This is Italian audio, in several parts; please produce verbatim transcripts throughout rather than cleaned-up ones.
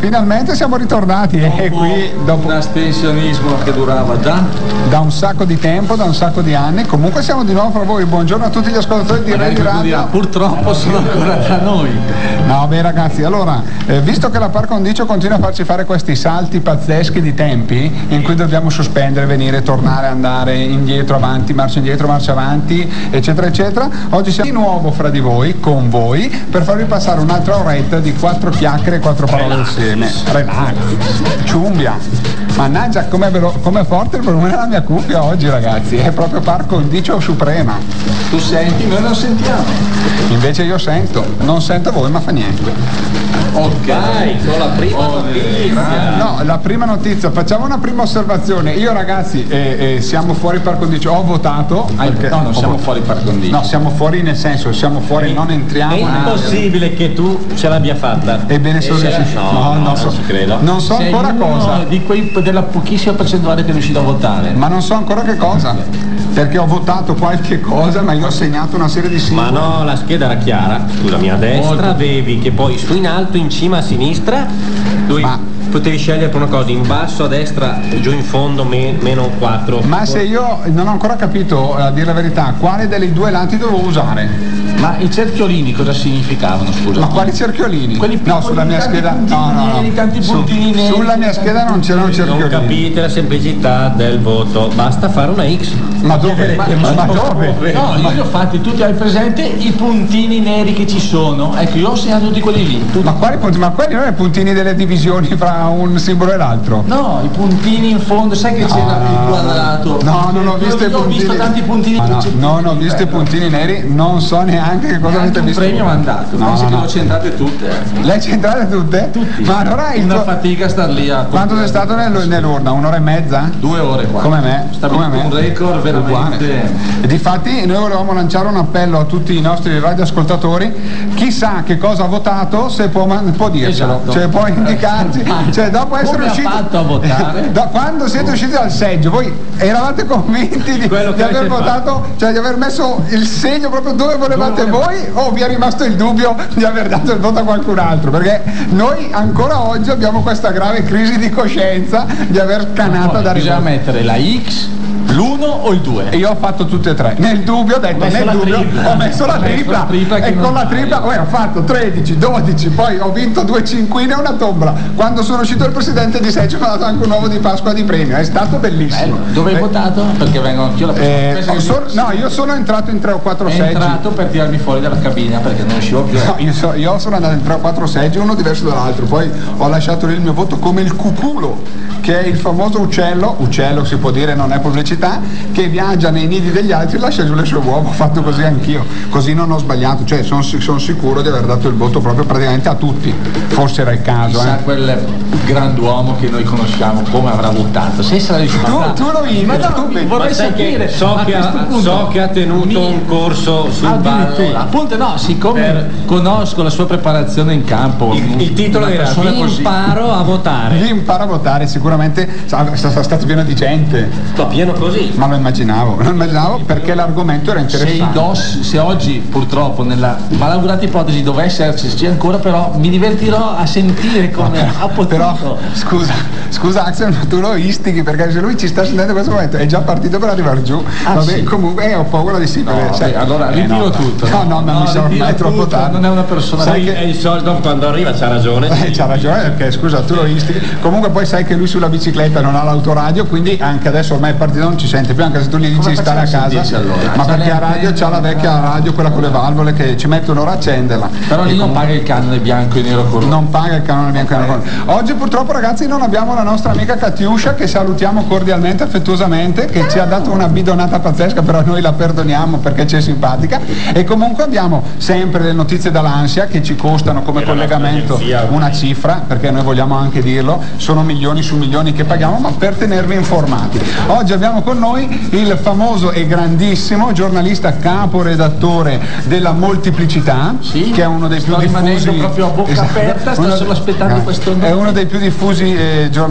finalmente siamo ritornati e qui dopo un astensionismo che durava da da un sacco di tempo, da un sacco di anni. Comunque siamo di nuovo fra voi. Buongiorno a tutti gli ascoltatori di Radio Radio. Purtroppo sono ancora tra noi. No, beh ragazzi, allora, eh, visto che la Par Condicio continua a farci fare questi salti pazzeschi di tempi in cui dobbiamo sospendere, venire, tornare, andare indietro, avanti, marcia indietro, marcia avanti, eccetera eccetera, oggi siamo di nuovo fra di voi, con voi, per farvi passare un'altra oretta di quattro chiacchiere e quattro parole insieme. Relax, ciumbia. Mannaggia, com'è, com'è forte il volume della mia cuffia oggi, ragazzi, è proprio Par Condicio suprema. Tu senti, noi non sentiamo. Invece io sento, non sento voi, ma fa niente. Ok, con la prima oh, notizia. No, la prima notizia, facciamo una prima osservazione. Io ragazzi, eh, eh, siamo fuori Par Condicio, ho votato. Perché, no, non siamo fuori Par Condicio. No, siamo fuori nel senso, siamo fuori, è, non entriamo. È impossibile nel... che tu ce l'abbia fatta. Ebbene sono riuscito. No, no, no, non so, ci credo. Non so Sei ancora cosa. Di quei della pochissima percentuale che è riuscito a votare. Ma non so ancora che cosa. Perché ho votato qualche cosa, ma io ho segnato una serie di simboli. Ma no, la scheda era chiara, scusami, a destra Molto. Avevi che poi su in alto, in cima a sinistra, lui ma... potevi scegliere una cosa, in basso a destra, giù in fondo me, meno quattro. Ma se io non ho ancora capito, a dire la verità, quale dei due lati dovevo usare? Ma i cerchiolini cosa significavano, scusa? Ma quali cerchiolini? Quelli no, sulla mia scheda no, no, no. Tanti puntini Su, neri, sulla mia scheda non c'erano cerchiolini. Non capite la semplicità del voto, basta fare una X. Ma dove? Ma, ma, ma dove? No, io li ho fatti tutti, hai presente i puntini neri che ci sono? Ecco, io ho segnato tutti quelli lì. Tutti. Ma quali puntini? Ma quelli non sono i puntini delle divisioni fra un simbolo e l'altro? No, i puntini in fondo, sai che no, c'era no, il quadrato? No, non ho visto i puntini. Ho visto tanti puntini. No, no, non ho visto i puntini neri, non so neanche che cosa avete visto. Un premio mandato, no, pensi no, che no. le ho centrate tutte. Eh. Le hai centrate tutte? Tutti. Ma allora una tuo... fatica star lì a... Quanto sei stato nel, nell'urna? Un'ora e mezza? Due ore qua. Come me? Come me. Un record veramente. Difatti noi volevamo lanciare un appello a tutti i nostri radioascoltatori, chissà che cosa ha votato, se può, può dircelo, esatto. Cioè può indicarci, cioè dopo essere come usciti ha fatto a votare? Da quando siete usciti dal seggio, voi eravate convinti di, di aver votato, fatto. Cioè di aver messo il segno proprio dove volevate dove voi, o vi è rimasto il dubbio di aver dato il voto a qualcun altro? Perché noi ancora oggi abbiamo questa grave crisi di coscienza di aver canato da bisogna mettere la X, l'uno o il due? E io ho fatto tutte e tre. Nel dubbio ho detto, nel dubbio tripla. ho messo la tripla, ho messo la tripla e con la tripla oh, ho fatto tredici, dodici, poi ho vinto due cinquine e una tombola. Quando sono uscito il presidente di Seggio mi ha dato anche un uovo di Pasqua di premio, è stato bellissimo. Bello. Dove hai eh, votato? Perché vengo anch'io la eh, so, No, io sono entrato in tre o quattro seggi. È entrato per tirarmi fuori dalla cabina perché non riuscivo più. No, io, so, io sono andato in tre o quattro seggi, uno diverso dall'altro, poi ho lasciato lì il mio voto come il cuculo, che è il famoso uccello, uccello si può dire, non è pubblicità, che viaggia nei nidi degli altri e lascia giù le sue uova. Ho fatto così anch'io, così non ho sbagliato, cioè sono son sicuro di aver dato il voto proprio praticamente a tutti, forse era il caso. Chissà eh. quel grand'uomo che noi conosciamo come avrà votato, se sarà riuscito tu, tu lo vedi, ma no, tu vorrei sapere che so, che ha, so che ha tenuto mi... un corso sul ballo, appunto. No, siccome per... conosco la sua preparazione in campo, il, il titolo era Vi imparo a votare. Vi imparo a votare, sicuramente sarà stato pieno di gente. Sto pieno così. Ma lo immaginavo, lo immaginavo perché l'argomento era interessante. Se, i dos, se oggi purtroppo nella malaugurata ipotesi dovesse esserci ancora, però mi divertirò a sentire come ha potuto. Però scusa, scusa Axel, ma tu lo istighi, perché se lui ci sta sentendo in questo momento è già partito per arrivare giù. Ah, Vabbè, sì. Comunque eh, ho paura di sì. No, perché, sai, allora eh, ritiro no, tutto. No, no, no, no mi sono ormai troppo tardi. Non è una persona. Sai che è il solito quando arriva, c'ha ragione. Eh, c'ha ragione, perché scusa, tu lo istighi. Comunque poi sai che lui sulla bicicletta non ha l'autoradio, quindi anche adesso ormai è partito, non ci sente più, anche se tu gli dici di stare a casa. Allora? Ma perché a radio c'ha la vecchia radio, quella con le valvole che ci mette un'ora a accenderla. Però lì e non comunque... paga il canone bianco e nero colore. Non paga il canone bianco e nero colore. Oggi purtroppo ragazzi non abbiamo la nostra amica Katiuscia, che salutiamo cordialmente, affettuosamente, che ci ha dato una bidonata pazzesca, però noi la perdoniamo perché ci è simpatica. E comunque abbiamo sempre le notizie dall'ansia che ci costano come collegamento una cifra, perché noi vogliamo anche dirlo, sono milioni su milioni che paghiamo, ma per tenervi informati. Oggi abbiamo con noi il famoso e grandissimo giornalista caporedattore della Moltiplicità, sì, che è uno dei più diffusi, proprio a bocca esatto, aperta, sto solo aspettando questo nome. È uno dei più diffusi eh, giornalisti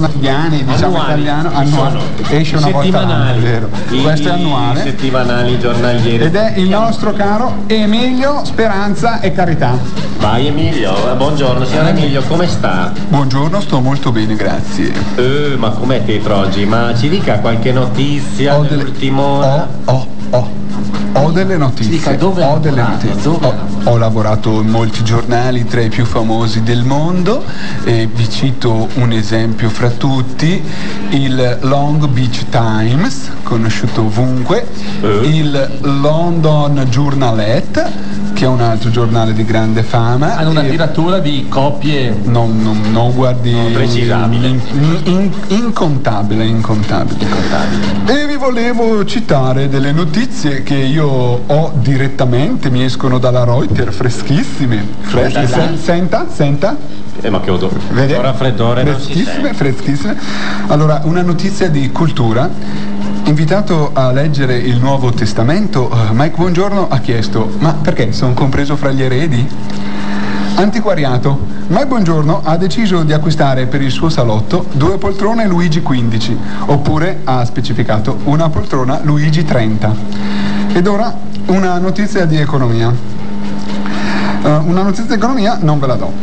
giornaliani, diciamo Annuali, italiano, ci annuale. sono. Esce una volta l'anno, Settimanali. vero. I- Questo è annuale. i settimanali, giornalieri. Ed è il nostro caro Emilio Speranza e Carità. Vai Emilio, eh, buongiorno signor Emilio, come sta? Buongiorno, sto molto bene, grazie. Eh, ma com'è Pietro oggi? Ma ci dica qualche notizia Ho delle- dell'ultimo Ho, ho, ho. Ho delle notizie. Dica, dove ho ha delle lavorato? notizie. Dove Ho, ha ho lavorato in molti giornali tra i più famosi del mondo e vi cito un esempio fra tutti: il Long Beach Times, conosciuto ovunque, Eh. il London Journalette, che è un altro giornale di grande fama. Hanno una e- tiratura di copie. non, non, non guardi precisabile. in- in- in- incontabile, incontabile. E vi volevo citare delle notizie che io ho direttamente, mi escono dalla Reuters, freschissime. Fresche, sen- senta, senta. Eh, ma che odore? Vede? Un raffreddore non si freschissime, sente. freschissime. Allora, una notizia di cultura. Invitato a leggere il Nuovo Testamento, eh, Mike Buongiorno ha chiesto: ma perché sono compreso fra gli eredi? Antiquariato. Mike Buongiorno ha deciso di acquistare per il suo salotto due poltrone Luigi quindici, oppure ha specificato una poltrona Luigi trenta. Ed ora una notizia di economia. Eh, una notizia di economia non ve la do.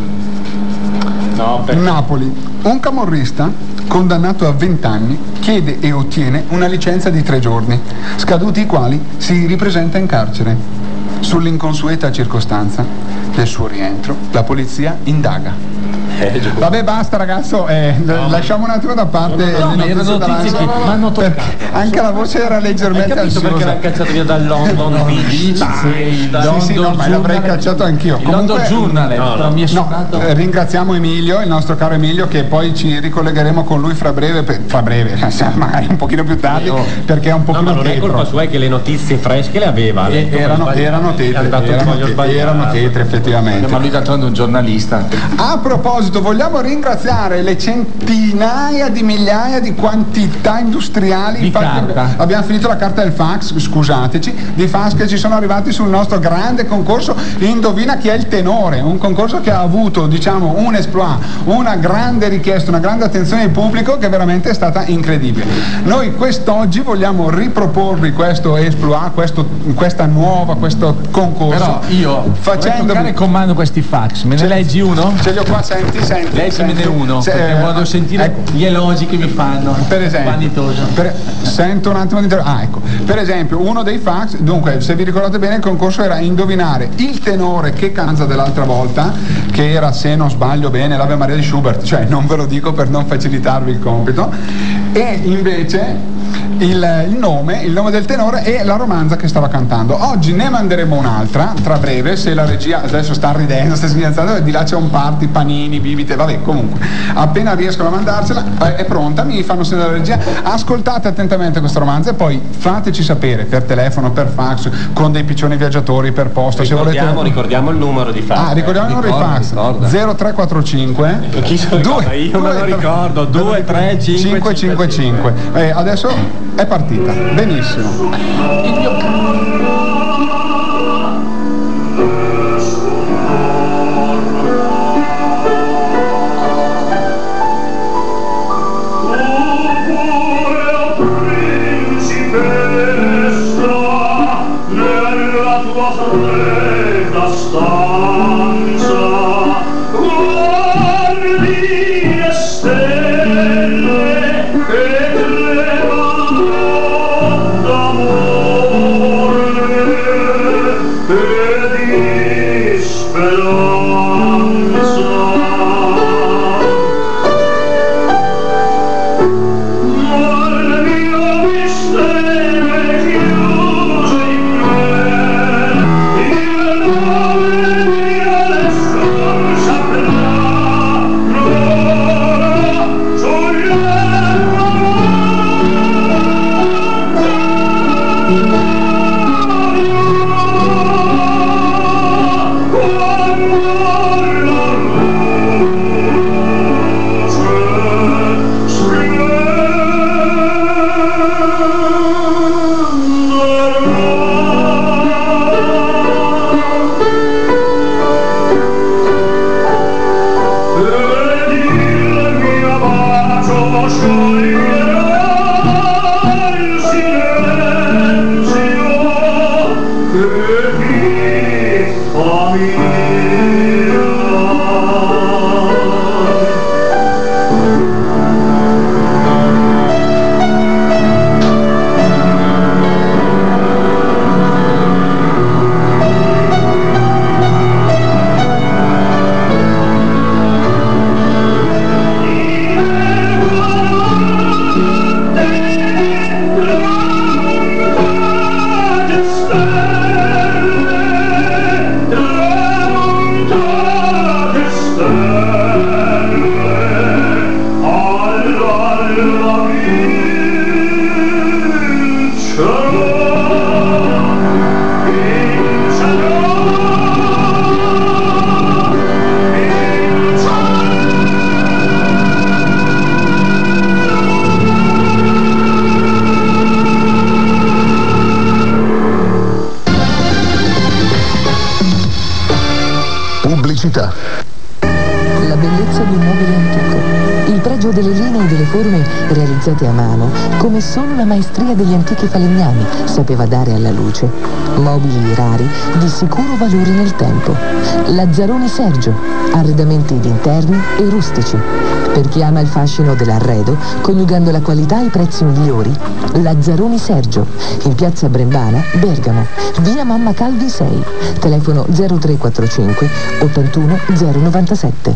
No, per... Napoli, un camorrista condannato a venti anni chiede e ottiene una licenza di tre giorni, scaduti i quali si ripresenta in carcere. Sull'inconsueta circostanza del suo rientro, la polizia indaga. Eh, giù. Vabbè, basta ragazzo, eh, No, lasciamo un attimo da parte no, no, le ma erano notizie notizie della- che m'hanno toccato. perché anche la voce era Hai leggermente capito perché ansiosa. l'ha cacciato via dal London Beach Sì, Times? Sì, sì, no, ma l'avrei cacciato anch'io. Il London Comunque- Journal, no, no. però mi è No, suonato. eh, ringraziamo Emilio, il nostro caro Emilio, che poi ci ricollegheremo con lui fra breve, per- fra breve, magari un pochino più tardi, Oh. perché è un No, pochino ma non è tetro. colpa sua, è che le notizie fresche le aveva. ha E- detto, erano, ma sbagli- erano è tetre, arrivato il erano, foglio te- sbagliato. erano tetre effettivamente. Ma lui d'altronde è un giornalista. A proposito, vogliamo ringraziare le centinaia di migliaia di quantità industriali. Di Infatti, carta. abbiamo finito la carta del fax, scusateci, di fax che ci sono arrivati sul nostro grande concorso Indovina chi è il tenore, un concorso che ha avuto, diciamo, un exploit, una grande richiesta, una grande attenzione del pubblico che veramente è stata incredibile. Noi quest'oggi vogliamo riproporvi questo exploit, questo, questa nuova, questo concorso. Però io vorrei facendo toccare con mano questi fax. Me ne Ce- leggi uno? Ce li ho qua, senti, senti. Leggimene senti. uno, Se- perché eh, voglio sentire ecco. gli elogi che mi fanno. Per esempio, Vanitoso. per- sento un attimo di inter- ah, ecco. Per esempio, uno dei fax, dunque, se vi ricordate bene, il concorso era indovinare il tenore che canza dell'altra volta, che era, se non sbaglio bene, l'Ave Maria di Schubert, cioè non ve lo dico per non facilitarvi il compito, e invece il, il nome, il nome del tenore e la romanza che stava cantando. Oggi ne manderemo un'altra, tra breve, se la regia adesso sta ridendo, sta sghignazzando, e di là c'è un party, panini, bibite, vabbè, comunque, appena riescono a mandarsela, eh, è pronta, mi fanno segno la regia, ascoltate attentamente questo romanzo e poi fateci sapere per telefono, per fax, con dei piccioni viaggiatori, per posta, se Ricordiamo, volete. ricordiamo il numero di fax. Ah, ricordiamo il numero di Ricorda, fax ricorda. zero tre quattro cinque Chi se lo ricorda? Io me lo ricordo, due, tre, cinque, cinque cinque. Eh, adesso è partita, benissimo. Nella tua fredda stanza guardi le stelle che tremano d'amore e di speranza. Ma il mio mistero è chiuso in me, il nome mio adesso saprà, l'ora Ed il mio bacio Pubblicità. La bellezza di un mobile antico, il pregio delle linee e delle forme realizzate a mano, come solo la maestria degli antichi falegnami sapeva dare alla luce. Mobili rari, di sicuro valore nel tempo. Lazzaroni Sergio, arredamenti di interni e rustici. Per chi ama il fascino dell'arredo, coniugando la qualità e i prezzi migliori, Lazzaroni Sergio, in piazza Brembana, Bergamo, via Mamma Calvi sei, telefono zero tre quattro cinque ottantuno zero novantasette.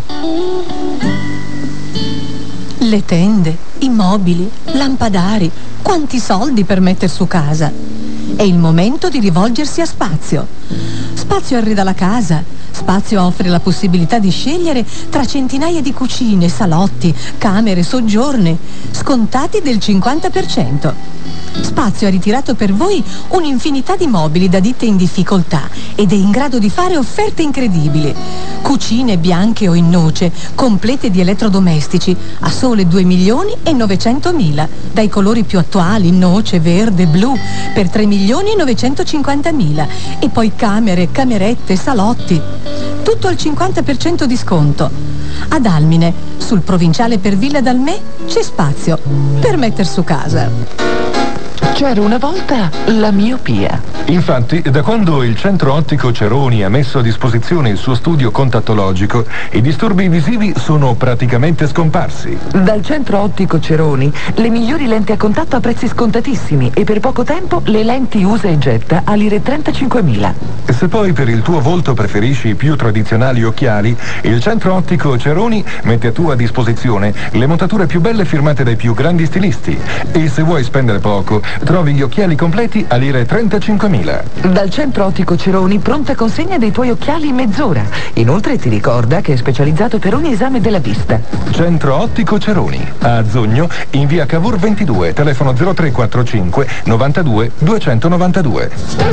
Le tende, i mobili, lampadari, quanti soldi per metter su casa. È il momento di rivolgersi a Spazio. Spazio arreda la casa. Spazio offre la possibilità di scegliere tra centinaia di cucine, salotti, camere, soggiorni, scontati del cinquanta per cento. Spazio ha ritirato per voi un'infinità di mobili da ditte in difficoltà ed è in grado di fare offerte incredibili. Cucine bianche o in noce, complete di elettrodomestici, a sole due milioni e novecentomila, dai colori più attuali, noce, verde, blu, per tre milioni e novecentocinquantamila, e poi camere, camerette, salotti. Tutto al cinquanta per cento di sconto. Ad Almine, sul provinciale per Villa Dalmè, c'è spazio per metter su casa. C'era una volta la miopia. Infatti, da quando il centro ottico Ceroni ha messo a disposizione il suo studio contattologico, i disturbi visivi sono praticamente scomparsi. Dal centro ottico Ceroni, le migliori lenti a contatto a prezzi scontatissimi e per poco tempo le lenti usa e getta a lire trentacinquemila. Se poi per il tuo volto preferisci i più tradizionali occhiali, il centro ottico Ceroni mette a tua disposizione le montature più belle firmate dai più grandi stilisti. E se vuoi spendere poco, trovi gli occhiali completi a lire trentacinquemila. Dal centro ottico Ceroni, pronta consegna dei tuoi occhiali in mezz'ora. Inoltre ti ricorda che è specializzato per ogni esame della vista. Centro ottico Ceroni, a Zogno, in via Cavour ventidue, telefono zero tre quattro cinque novantadue duecentonovantadue.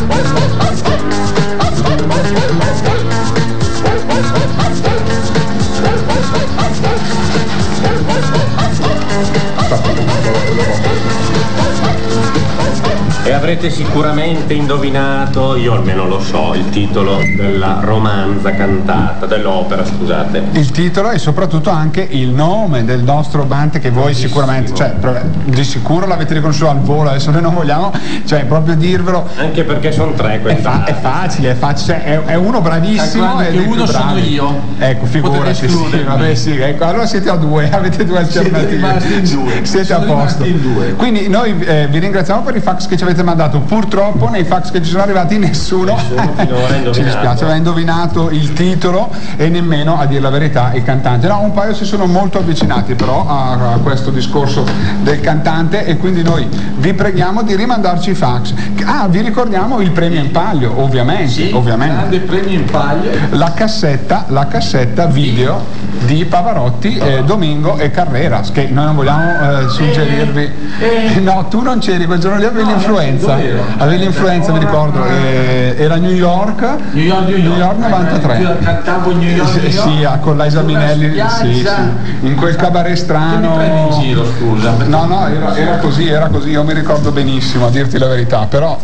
E avrete sicuramente indovinato, io almeno lo so, il titolo della romanza cantata, dell'opera, scusate. Il titolo e soprattutto anche il nome del nostro Bante, che voi sicuramente, cioè di sicuro l'avete riconosciuto al volo, adesso noi non vogliamo, cioè proprio dirvelo. Anche perché sono tre questi. È, fa- è facile, è facile, cioè, è, è uno bravissimo e uno sono io. Ecco, figurati, sì, vabbè, sì, ecco, allora siete a due, avete due alternative. Siete in due. Siete sono a posto. In due. Quindi noi eh, vi ringraziamo per i fax che ci avete mandato. Purtroppo nei fax che ci sono arrivati nessuno, nessuno ci dispiace, aveva indovinato il titolo e nemmeno, a dire la verità, il cantante. No, un paio si sono molto avvicinati però a, a questo discorso del cantante, e quindi noi vi preghiamo di rimandarci i fax. Ah, vi ricordiamo il premio in palio, ovviamente, sì, ovviamente. Grande premio in palio. La cassetta, la cassetta video di Pavarotti, eh, Domingo e Carreras, che noi non vogliamo eh, suggerirvi. Eh, no, tu non c'eri quel giorno lì, avevi no, l'influenza. Avevi l'influenza, mi ricordo. Eh, era New York. New York, New York, New York novantatré. Io cantavo New York, New York. Sì, con Liza Minnelli, sì, sì, in quel cabaret strano. Che mi prendi in giro, scusa? No, no, era, era così, era così, io mi ricordo benissimo, a dirti la verità, però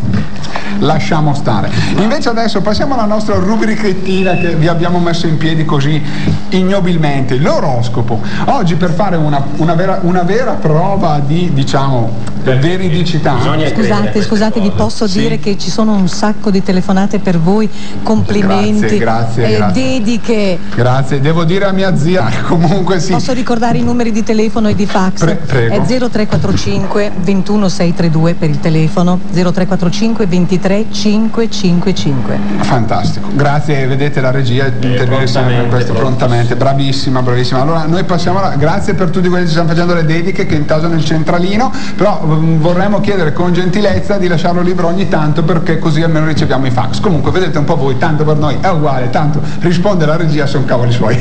lasciamo stare. Invece adesso passiamo alla nostra rubrichettina che vi abbiamo messo in piedi così ignobilmente, l'oroscopo. Oggi per fare una, una, vera, una vera prova di, diciamo, veridicità. Scusate, scusate, vi posso Sì. dire che ci sono un sacco di telefonate per voi, complimenti, Grazie, grazie, eh, grazie. dediche. Grazie, devo dire a mia zia, comunque sì. Posso ricordare i numeri di telefono e di fax? Pre- prego. È zero tre quattro cinque ventuno seicentotrentadue per il telefono, zero tre quattro cinque ventitré cinquecentocinquantacinque. Fantastico, grazie, vedete la regia interviene sempre in questo prontamente, bravissima, bravissima. Allora noi passiamo alla... grazie per tutti quelli che stanno facendo le dediche, che intasano il centralino, però mm, vorremmo chiedere con gentilezza di lasciarlo libero ogni tanto, perché così almeno riceviamo i fax. Comunque vedete un po' voi, tanto per noi è uguale, tanto risponde la regia, sono cavoli suoi.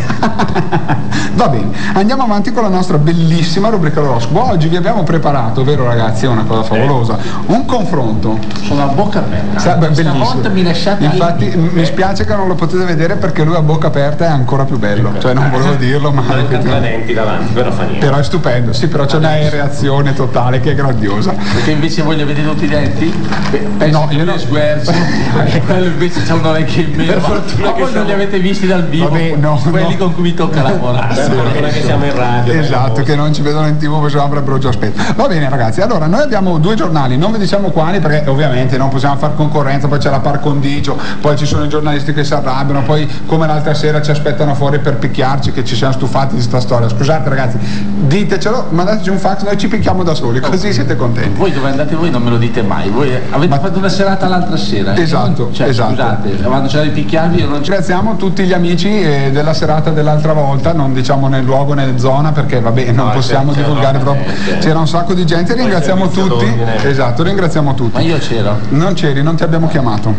Va bene, andiamo avanti con la nostra bellissima rubrica l'oroscopo. Oggi vi abbiamo preparato, vero ragazzi, è una cosa favolosa, un confronto. Sono a bocca aperta. Sa- beh, bellissimo. Stavolta mi lasciate Infatti m- mi spiace che non lo potete vedere, perché lui a bocca aperta è ancora più bello, cioè non volevo dirlo, ma Manca tre effettivamente- denti davanti, però fa niente. però è stupendo, sì, però c'è una reazione totale che è grandiosa. Perché invece voi li avete tutti i denti? Beh, penso No, che io lui no. è sguerzo e quello invece c'ha un orecchio in meno. Per fortuna Ma che voi non siamo- li avete visti dal vivo, Vabbè, no, quelli no. con cui mi tocca lavorare. Per fortuna che siamo in radio. Esatto, che non ci vedono in tv, se no avrebbero già aspetto. Va bene ragazzi, allora noi abbiamo due giornali, non vi diciamo quali perché ovviamente non possiamo fare concorrenza, poi c'è la par condicio, poi ci sono i giornalisti che si arrabbiano, poi come l'altra sera ci aspettano fuori per picchiarci, che ci siamo stufati di sta storia. Scusate ragazzi, ditecelo, mandateci un fax, noi ci picchiamo da soli, così siete contenti. Voi dove andate voi non me lo dite mai, voi avete Ma- fatto una serata l'altra sera. Esatto, cioè, esatto. Scusate, quando c'era di picchiarvi io non ci... Ringraziamo tutti gli amici eh, della serata dell'altra volta, non diciamo nel luogo né zona perché vabbè non No, possiamo c'era- divulgare c'era troppo, gente. c'era un sacco di gente, ringraziamo servizio tutti, d'ordine. esatto, ringraziamo tutti. Ma io c'ero. Non c'eri, non ti abbiamo chiamato.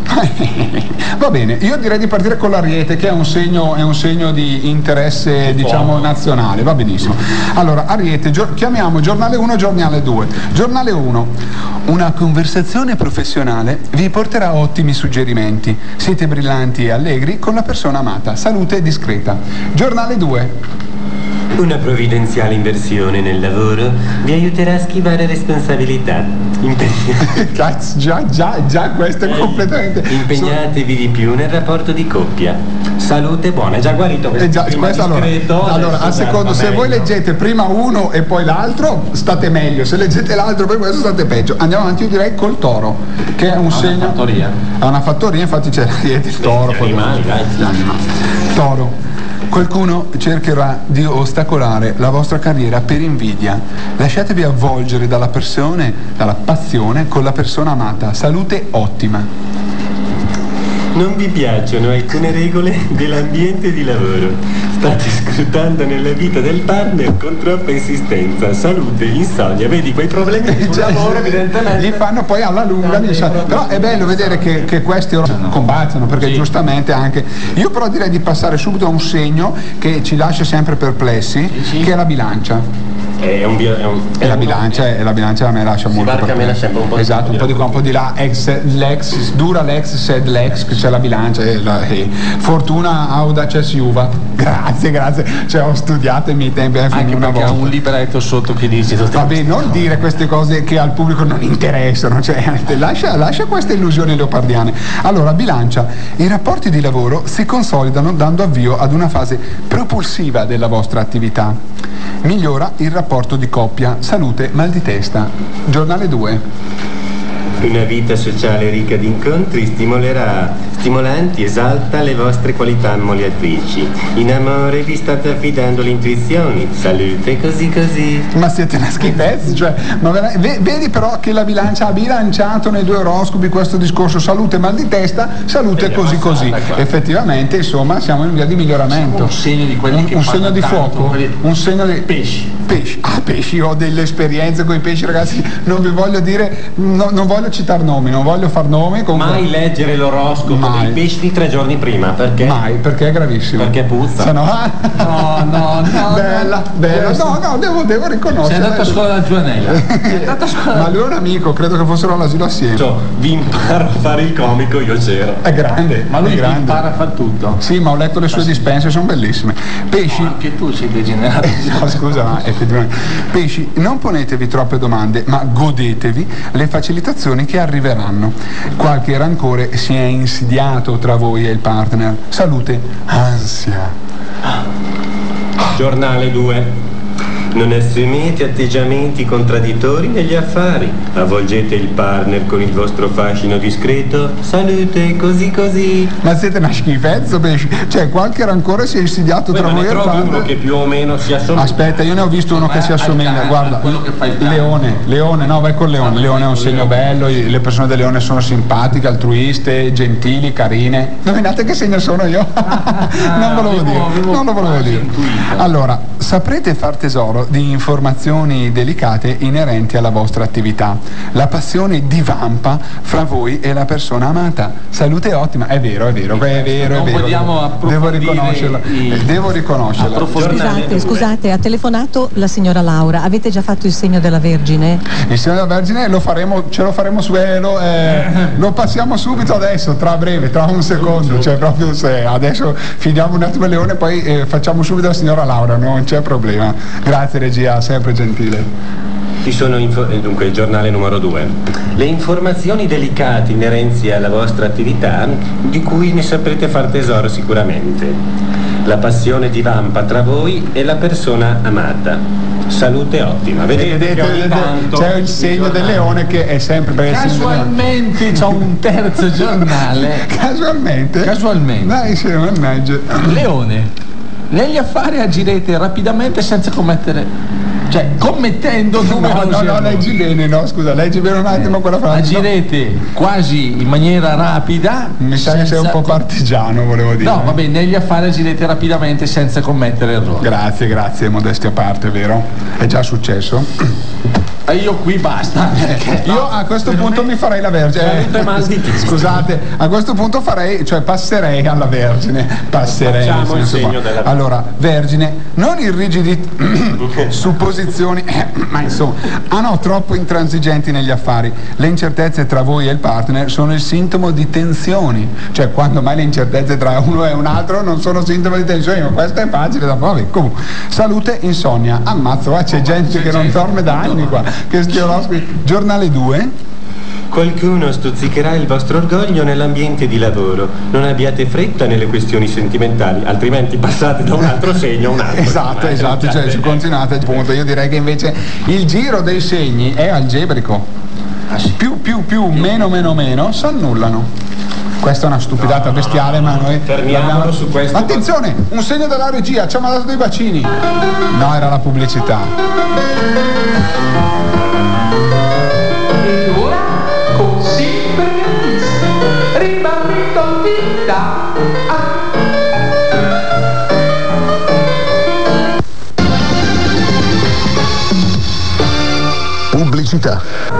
Va bene, io direi di partire con l'Ariete, che è un segno, è un segno di interesse, diciamo, nazionale, va benissimo. Allora, Ariete, gio- chiamiamo giornale uno, giornale due. Giornale uno, una conversazione professionale vi porterà ottimi suggerimenti. Siete brillanti e allegri con la persona amata. Salute discreta. Giornale due. Una provvidenziale inversione nel lavoro vi aiuterà a schivare responsabilità. Impegna- Cazzo, già, già, già, questo è completamente... Impegnatevi di più nel rapporto di coppia. Salute buona, è già guarito questo. Eh già, prima questo allora, discreto, allora adesso a secondo, va se voi meglio. leggete prima uno e poi l'altro state meglio, se leggete l'altro poi questo state peggio. Andiamo avanti, io direi col Toro, che è un segno, fattoria. ha una fattoria, infatti c'è l'Ariete, il Toro, gli poi- animali, dai. gli animali. Toro, qualcuno cercherà di ostacolare la vostra carriera per invidia. Lasciatevi avvolgere dalla persona, dalla passione con la persona amata. Salute ottima. Non vi piacciono alcune regole dell'ambiente di lavoro. State scrutando nella vita del partner con troppa insistenza. Salute, insonnia, vedi quei problemi sul Cioè, lavoro evidentemente. li fanno poi alla lunga, li sa- però è bello vedere che, che questi ora combattono, perché giustamente anche io però direi di passare subito a un segno che ci lascia sempre perplessi, sì. che è la bilancia. È un bio- è un- E è la un- bilancia, e la bilancia a me lascia molto barca perplesso. me lascia sempre un po' di- esatto, un po' di qua, un po' di là, ex, lex, dura lex, sed lex, che c'è la bilancia e, la, e fortuna audaces iuva. Grazie, grazie, cioè ho studiato i miei tempi, eh, Anche una perché ha volta. un libretto sotto che dice Vabbè, non dire queste cose che al pubblico non interessano, cioè lascia, lascia queste illusioni leopardiane. Allora, bilancia, i rapporti di lavoro si consolidano dando avvio ad una fase propulsiva della vostra attività. Migliora il rapporto di coppia, salute, mal di testa. Giornale due. Una vita sociale ricca di incontri stimolerà, stimolanti, esalta le vostre qualità ammaliatrici. In amore vi state affidando alle intuizioni. Salute così così. Ma siete una schifezza, cioè, ma vera- ve- vedi però che la bilancia ha bilanciato nei due oroscopi questo discorso salute mal di testa, salute così così. Effettivamente, insomma, siamo in via di miglioramento. un segno di quelli un, che un fanno segno di tanto, fuoco, quelli- un segno di pesci. pesci. Ah, pesci, ho delle esperienze con i pesci, ragazzi, non vi voglio dire, no- non voglio citare nomi, non voglio far nomi, comunque Mai leggere l'oroscopo Mai. dei pesci di tre giorni prima, perché? mai, perché è gravissimo. Perché puzza. Se no, ah, No, no, no. bella, bella, no, no, devo, devo Sei riconoscere. andato a scuola da Giovanella. Sei andato a scuola Ma lui è un amico, credo che fossero all'asilo assieme. Cioè, vi imparo a fare il comico, io c'ero. È grande, Ma lui è grande. impara a fare tutto. Sì, ma ho letto le sue dispense, sono bellissime. Pesci. No, anche tu sei degenerato. No, scusa, ma è effettivamente. Pesci, non ponetevi troppe domande, ma godetevi le facilitazioni che arriveranno. Qualche rancore si è insidiato tra voi e il partner. Salute, ansia. Giornale due. Non assumete atteggiamenti contraddittori negli affari. Avvolgete il partner con il vostro fascino discreto. Salute, così così. Ma siete una schifezza, Pesci. Cioè, qualche rancore si è insidiato Poi tra me voi ne e il trovi partner. uno che più o meno si assomiglia. Aspetta, io ne ho visto uno che si assomiglia, guarda. quello che fa il cane. Leone, Leone, no, vai con Leone. Leone è un segno bello, le persone del Leone sono simpatiche, altruiste, gentili, carine. Indovinate che segno sono io? Non ve lo volevo dire, non lo volevo dire. Allora, saprete far tesoro di informazioni delicate inerenti alla vostra attività. La passione divampa fra voi e la persona amata. Salute ottima, è vero, è vero, è vero, è Non vero. vogliamo Devo approfondire riconoscerla, i- devo riconoscerla. Scusate, scusate, ha telefonato la signora Laura. Avete già fatto il segno della Vergine? Il segno della Vergine lo faremo, ce lo faremo su eh, lo, eh, lo passiamo subito adesso, tra breve, tra un secondo, cioè proprio se adesso finiamo un attimo il Leone, poi eh, facciamo subito la signora Laura, non c'è problema. Grazie regia, sempre gentile. Ci sono info- eh, dunque il giornale numero due. Le informazioni delicate inerenti alla vostra attività di cui ne saprete far tesoro sicuramente. La passione divampa tra voi e la persona amata. Salute ottima. Vedete, Vedete, che ogni vedete, tanto c'è il segno del Leone che è sempre per il segno del Leone. Casualmente c'ho un terzo giornale. Casualmente? Casualmente. Dai, sì, mannaggia. Leone, negli affari agirete rapidamente senza commettere, cioè commettendo No, numerosi no, no, errori. leggi bene, no, scusa, leggi bene un attimo quella frase. Agirete quasi in maniera rapida. Mi sa che sei un senza po' com- partigiano, volevo dire. No, vabbè, negli affari agirete rapidamente senza commettere errori. Grazie, grazie, modestia a parte, vero? È già successo? E io qui basta. perché- Io a questo punto mi farei la Vergine. Salute mal di testa. Scusate, a questo punto farei, cioè passerei alla Vergine. Passerei. Facciamo nel il senso, segno della- Allora, Vergine, non irrigidite supposizioni, ma insomma, ah no, troppo intransigenti negli affari. Le incertezze tra voi e il partner sono il sintomo di tensioni. Cioè, quando mai le incertezze tra uno e un altro non sono sintomo di tensioni, ma questo è facile da fare. Comunque, salute, insonnia. Ammazzo, va, c'è gente che non dorme da anni qua. Che stioloschi. Giornale due. Qualcuno stuzzicherà il vostro orgoglio nell'ambiente di lavoro. Non abbiate fretta nelle questioni sentimentali, altrimenti passate da un altro segno a un altro. Esatto, Eh, esatto, cioè eh, continuate, appunto. Io direi che invece il giro dei segni è algebrico. Più, più, più, meno, meno, meno, s'annullano. Questa è una stupidata bestiale, ma noi Fermiamolo l'abbiamo- su questo. Attenzione, un segno della regia, ci ha mandato dei bacini. No, era la pubblicità. E ora, così per gli artisti, ribambito vita. Pubblicità.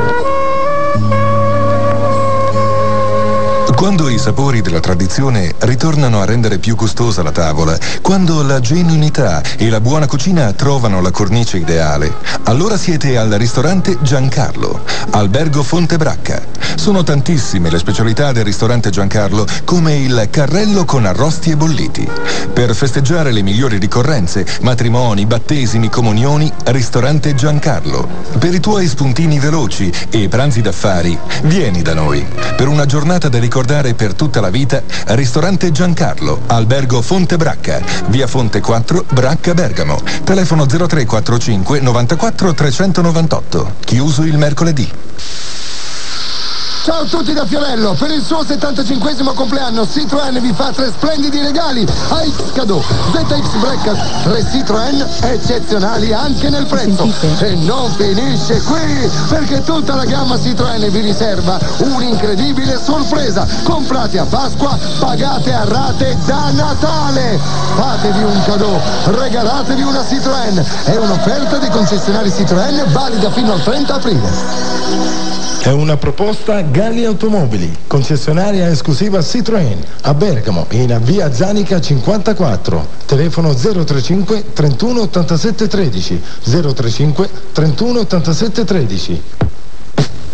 Quando i sapori della tradizione ritornano a rendere più gustosa la tavola, quando la genuinità e la buona cucina trovano la cornice ideale, allora siete al ristorante Giancarlo, Albergo Fonte Bracca. Sono tantissime le specialità del ristorante Giancarlo, come il carrello con arrosti e bolliti. Per festeggiare le migliori ricorrenze, matrimoni, battesimi, comunioni, ristorante Giancarlo. Per i tuoi spuntini veloci e pranzi d'affari, vieni da noi. Per una giornata da ricordare per tutta la vita, ristorante Giancarlo, Albergo Fonte Bracca, via Fonte quattro, Bracca, Bergamo. Telefono zero tre quattro cinque novantaquattro trecentonovantotto. Chiuso il mercoledì. Ciao a tutti da Fiorello, per il suo settantacinquesimo compleanno Citroën vi fa tre splendidi regali a X Cadeau, Z X Black, tre Citroën eccezionali anche nel prezzo. Sentite? E non finisce qui, perché tutta la gamma Citroën vi riserva un'incredibile sorpresa. Comprate a Pasqua, pagate a rate da Natale. Fatevi un cadeau, regalatevi una Citroën. È un'offerta dei concessionari Citroën valida fino al trenta aprile. È una proposta Galli Automobili, concessionaria esclusiva Citroën, a Bergamo, in via Zanica cinquantaquattro. Telefono zero trentacinque trentuno ottantasette tredici, zero trentacinque trentuno ottantasette tredici.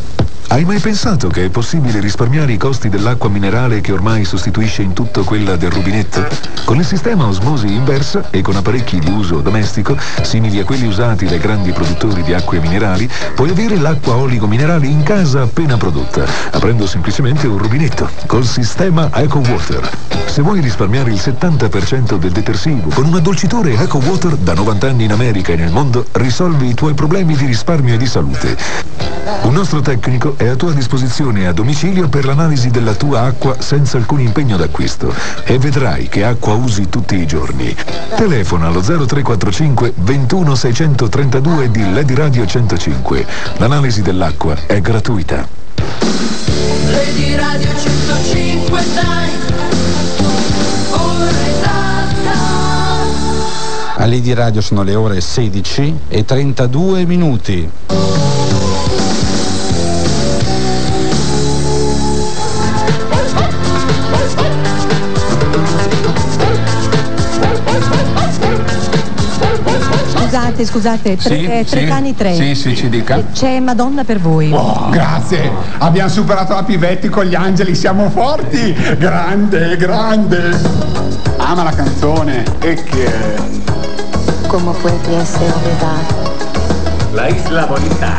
Hai mai pensato che è possibile risparmiare i costi dell'acqua minerale che ormai sostituisce in tutto quella del rubinetto? Con il sistema osmosi inversa e con apparecchi di uso domestico, simili a quelli usati dai grandi produttori di acque minerali, puoi avere l'acqua oligominerale in casa appena prodotta, aprendo semplicemente un rubinetto, col sistema EcoWater. Se vuoi risparmiare il settanta per cento del detersivo con un addolcitore EcoWater da novanta anni in America e nel mondo, risolvi i tuoi problemi di risparmio e di salute. Un nostro tecnico è a tua disposizione a domicilio per l'analisi della tua acqua senza alcun impegno d'acquisto e vedrai che acqua usi tutti i giorni. Telefona allo zero tre quattro cinque ventuno seicentotrentadue di Lady Radio centocinque. L'analisi dell'acqua è gratuita. Lady Radio centocinque dai, ora esatta. A Lady Radio sono le ore sedici e trentadue minuti. Scusate, scusate, tre, Sì, eh, tre sì. cani tre. Sì, sì, ci dica. C'è Madonna per voi. Oh, grazie, abbiamo superato la Pivetti con gli angeli, siamo forti. Grande, grande. Ama la canzone. E che ¿Cómo puede ser verdad? La Isla Bonita.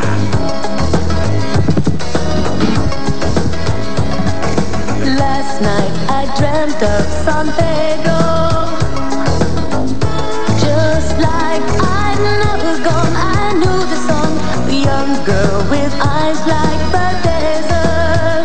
Last night I dreamt of San Pedro. Just like I'd never gone, I knew the song. The young girl with eyes like the desert.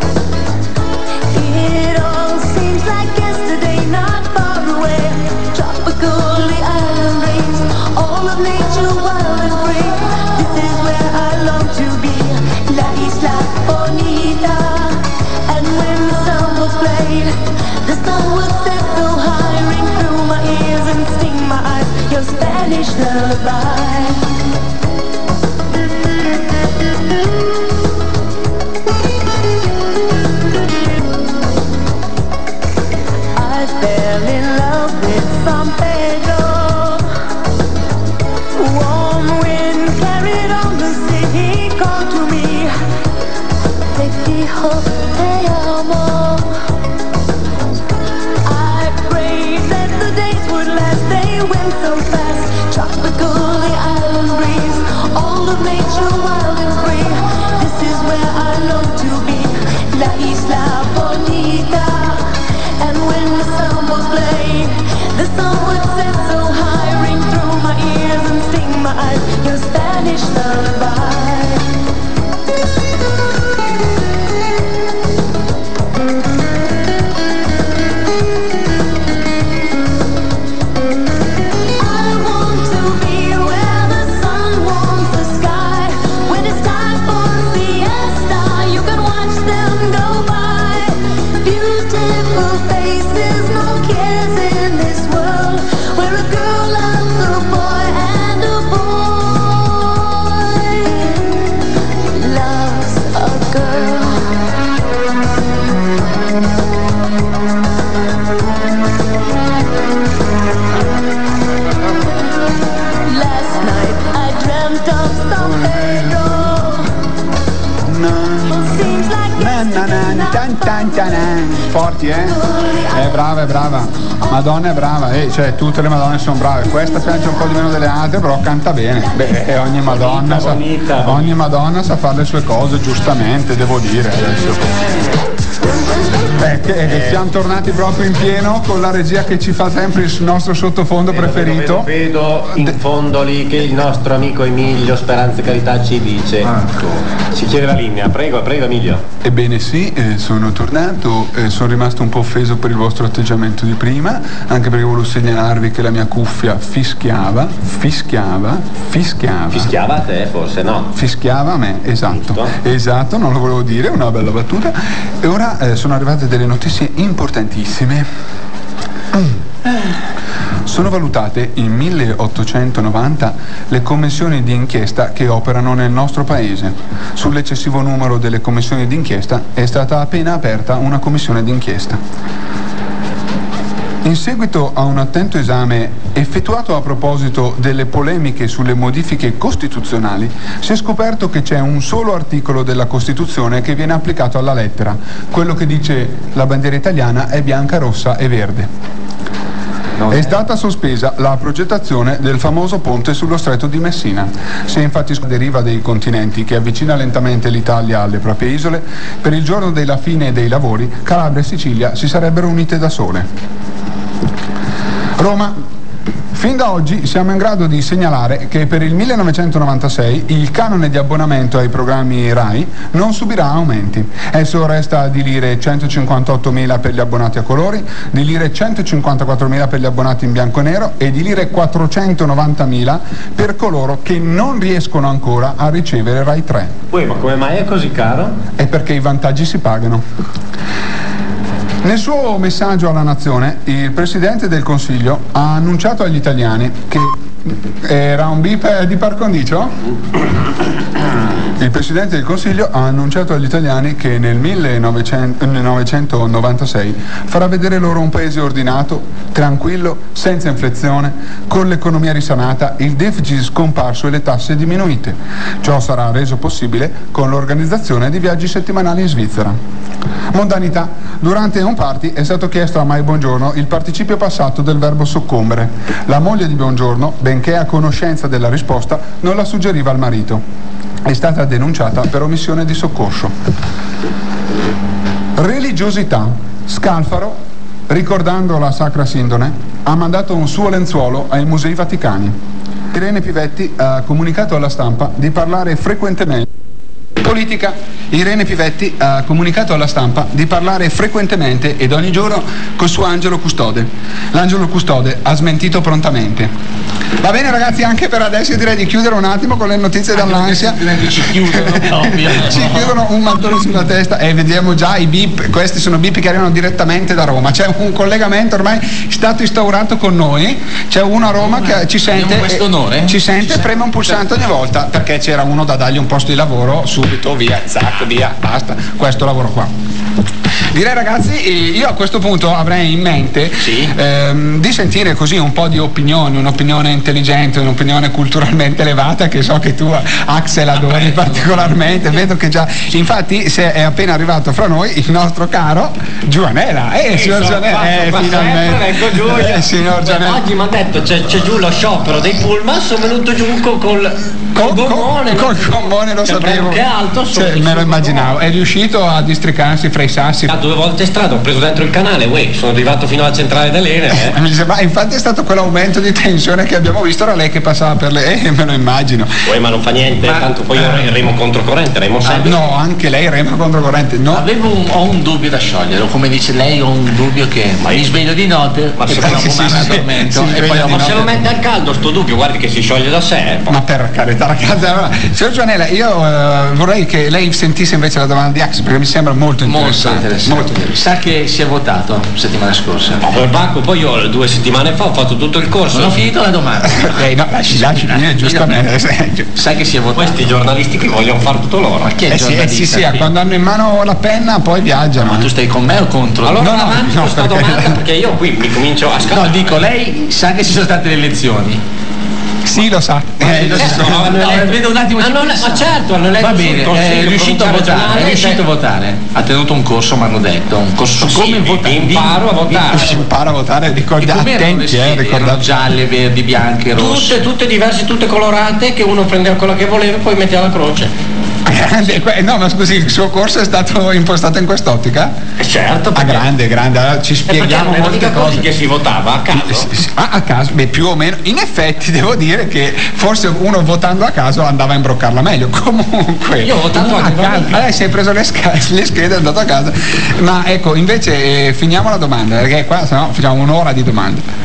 It all seems like yesterday, not far away. Tropical, the island breeze, all of nature wild and free. This is where I long to be, La Isla Bonita. And when the song was played, the sun would set so high, ring through my ears and sting my eyes, your Spanish lullaby. I fell in love with San Pedro. Warm wind carried on the sea, he called to me, te dijo te amo. I prayed that the days would last, they went so fast. Tropical, the island breeze, all of nature wild and free. This is where I long to be, La Isla Bonita. And when the sun was played, the sun would set so high, ring through my ears and sting my eyes, your Spanish lullaby. I want to be where the sun warms the sky. When it's time for siesta, you can watch them go by. Beautiful faces, no cares in this world, where a girl loves a boy and a boy loves a girl. Last night I dreamt of San Pedro. Seems like Nan, tan, tan, tan. Forti, eh? È brava, è brava. Madonna è brava, eh, cioè tutte le Madonne sono brave. Questa piange un po' di meno delle altre, però canta bene. Beh, ogni Madonna sa, ogni Madonna sa fare le sue cose, giustamente, devo dire adesso. Beh, che, che siamo tornati proprio in pieno con la regia che ci fa sempre il nostro sottofondo Vedo, preferito. Vedo, vedo in fondo lì che il nostro amico Emilio Speranza e Carità ci dice. Ci chiede la linea, prego, prego Emilio. Ebbene sì, eh, sono tornato, eh, sono rimasto un po' offeso per il vostro atteggiamento di prima, anche perché volevo segnalarvi che la mia cuffia fischiava, fischiava, fischiava. Fischiava a te forse, no? Fischiava a me, esatto. Giusto. Esatto, non lo volevo dire, una bella battuta. E ora eh, sono arrivate delle notizie importantissime. Sono valutate in milleottocentonovanta le commissioni di inchiesta che operano nel nostro paese. Sull'eccessivo numero delle commissioni di inchiesta è stata appena aperta una commissione di inchiesta. In seguito a un attento esame effettuato a proposito delle polemiche sulle modifiche costituzionali, si è scoperto che c'è un solo articolo della Costituzione che viene applicato alla lettera, quello che dice la bandiera italiana è bianca, rossa e verde. È stata sospesa la progettazione del famoso ponte sullo stretto di Messina. Se infatti deriva dei continenti che avvicina lentamente l'Italia alle proprie isole, per il giorno della fine dei lavori Calabria e Sicilia si sarebbero unite da sole. Roma. Fin da oggi siamo in grado di segnalare che per il millenovecentonovantasei il canone di abbonamento ai programmi RAI non subirà aumenti. Esso resta di lire centocinquantottomila per gli abbonati a colori, di lire centocinquantaquattromila per gli abbonati in bianco e nero e di lire quattrocentonovantamila per coloro che non riescono ancora a ricevere RAI tre. Uè, ma come mai è così caro? È perché i vantaggi si pagano. Nel suo messaggio alla nazione, il Presidente del Consiglio ha annunciato agli italiani che... Era un bip di par condicio? Il Presidente del Consiglio ha annunciato agli italiani che nel millenovecentonovantasei farà vedere loro un paese ordinato, tranquillo, senza inflazione, con l'economia risanata, il deficit scomparso e le tasse diminuite. Ciò sarà reso possibile con l'organizzazione di viaggi settimanali in Svizzera. Mondanità. Durante un party è stato chiesto a Mai Buongiorno il participio passato del verbo soccombere. La moglie di Buongiorno, benché a conoscenza della risposta, non la suggeriva al marito. È stata denunciata per omissione di soccorso. Religiosità. Scalfaro, ricordando la Sacra Sindone, ha mandato un suo lenzuolo ai Musei Vaticani. Irene Pivetti ha comunicato alla stampa di parlare frequentemente. Politica. Irene Pivetti ha comunicato alla stampa di parlare frequentemente ed ogni giorno col suo angelo custode. L'angelo custode ha smentito prontamente. Va bene ragazzi, anche per adesso io direi di chiudere un attimo con le notizie dall'ansia. Ci chiudono proprio. Ci chiudono un mattone sulla testa e vediamo già i bip. Questi sono bip che arrivano direttamente da Roma. C'è un collegamento ormai stato instaurato con noi. C'è uno a Roma che ci sente. Questo onore? Ci sente, preme un pulsante ogni volta perché c'era uno da dargli un posto di lavoro subito, via, zac, via, basta, questo lavoro qua. Direi ragazzi, io a questo punto avrei in mente sì. ehm, di sentire così un po' di opinione, un'opinione intelligente, un'opinione culturalmente elevata che so che tu Axel adori particolarmente, vedo che già, infatti se è appena arrivato fra noi il nostro caro Giovanella, eh signor Giovanella, eh finalmente, ecco giù, eh, signor Giovanella. Oggi mi ha detto c'è, c'è giù lo sciopero dei pullman, sono venuto giù col, col, col gommone, col gommone lo sapevo, che alto, cioè, me lo immaginavo, è riuscito a districarsi fra i sassi. Due volte in strada, ho preso dentro il canale, uè, sono arrivato fino alla centrale dell'Ene. Eh. Mi sembra, infatti è stato quell'aumento di tensione che abbiamo visto, era lei che passava per le. Eh, me lo immagino. Uè, ma non fa niente, ma, tanto poi io eh, remo controcorrente, remo sempre. No, anche lei rema controcorrente. No. Avevo un, ho un dubbio da sciogliere, come dice lei, ho un dubbio che ma mi sveglio di notte ma e poi dopo mi addormento e poi ma se lo mette al caldo sto dubbio, guardi che si scioglie da sé. Ma per carità ragazzi, allora, signor Giovanella, io uh, vorrei che lei sentisse invece la domanda di Ax perché mi sembra molto interessante. Molto interessante. Molto interessante. Sa che si è votato settimana scorsa. No, per Bacco, poi io due settimane fa ho fatto tutto il corso. Non ho finito la domanda. eh, no, lasci, lasci finire giustamente. Sai che si è votato. Questi giornalisti che vogliono fare tutto loro. Ma chi è eh sì, eh sì, sì, quando hanno in mano la penna poi viaggiano. Ma tu stai con me o contro? Allora no, no, avanti no, questa perché... domanda perché io qui mi comincio a scappare. No, dico, lei sa che ci sono state le elezioni. Sì, lo sa. Eh, lo so. no, no, eh, vedo un attimo. Hanno, ma certo, hanno letto. Va bene, è riuscito a votare, è riuscito a votare. Ha tenuto un corso, mi hanno detto, un corso su come sì, votare. Imparo a votare. Imparo a votare, ricordate, attenti, eh, ricordate. Gialle, verdi, bianche, rosse. Tutte, tutte diverse, tutte colorate, che uno prendeva quella che voleva e poi metteva la croce. No, ma scusi, il suo corso è stato impostato in quest'ottica? Eh certo, a ah, grande, grande, allora ci spieghiamo eh molte cose. Che si votava a caso. Ah, a caso, beh, più o meno. In effetti devo dire che forse uno votando a caso andava a imbroccarla meglio. Comunque. Io ho votato a caso. Allora si è preso le, sca- le schede e è andato a casa. Ma ecco, invece eh, finiamo la domanda, perché qua sennò facciamo un'ora di domande. Era,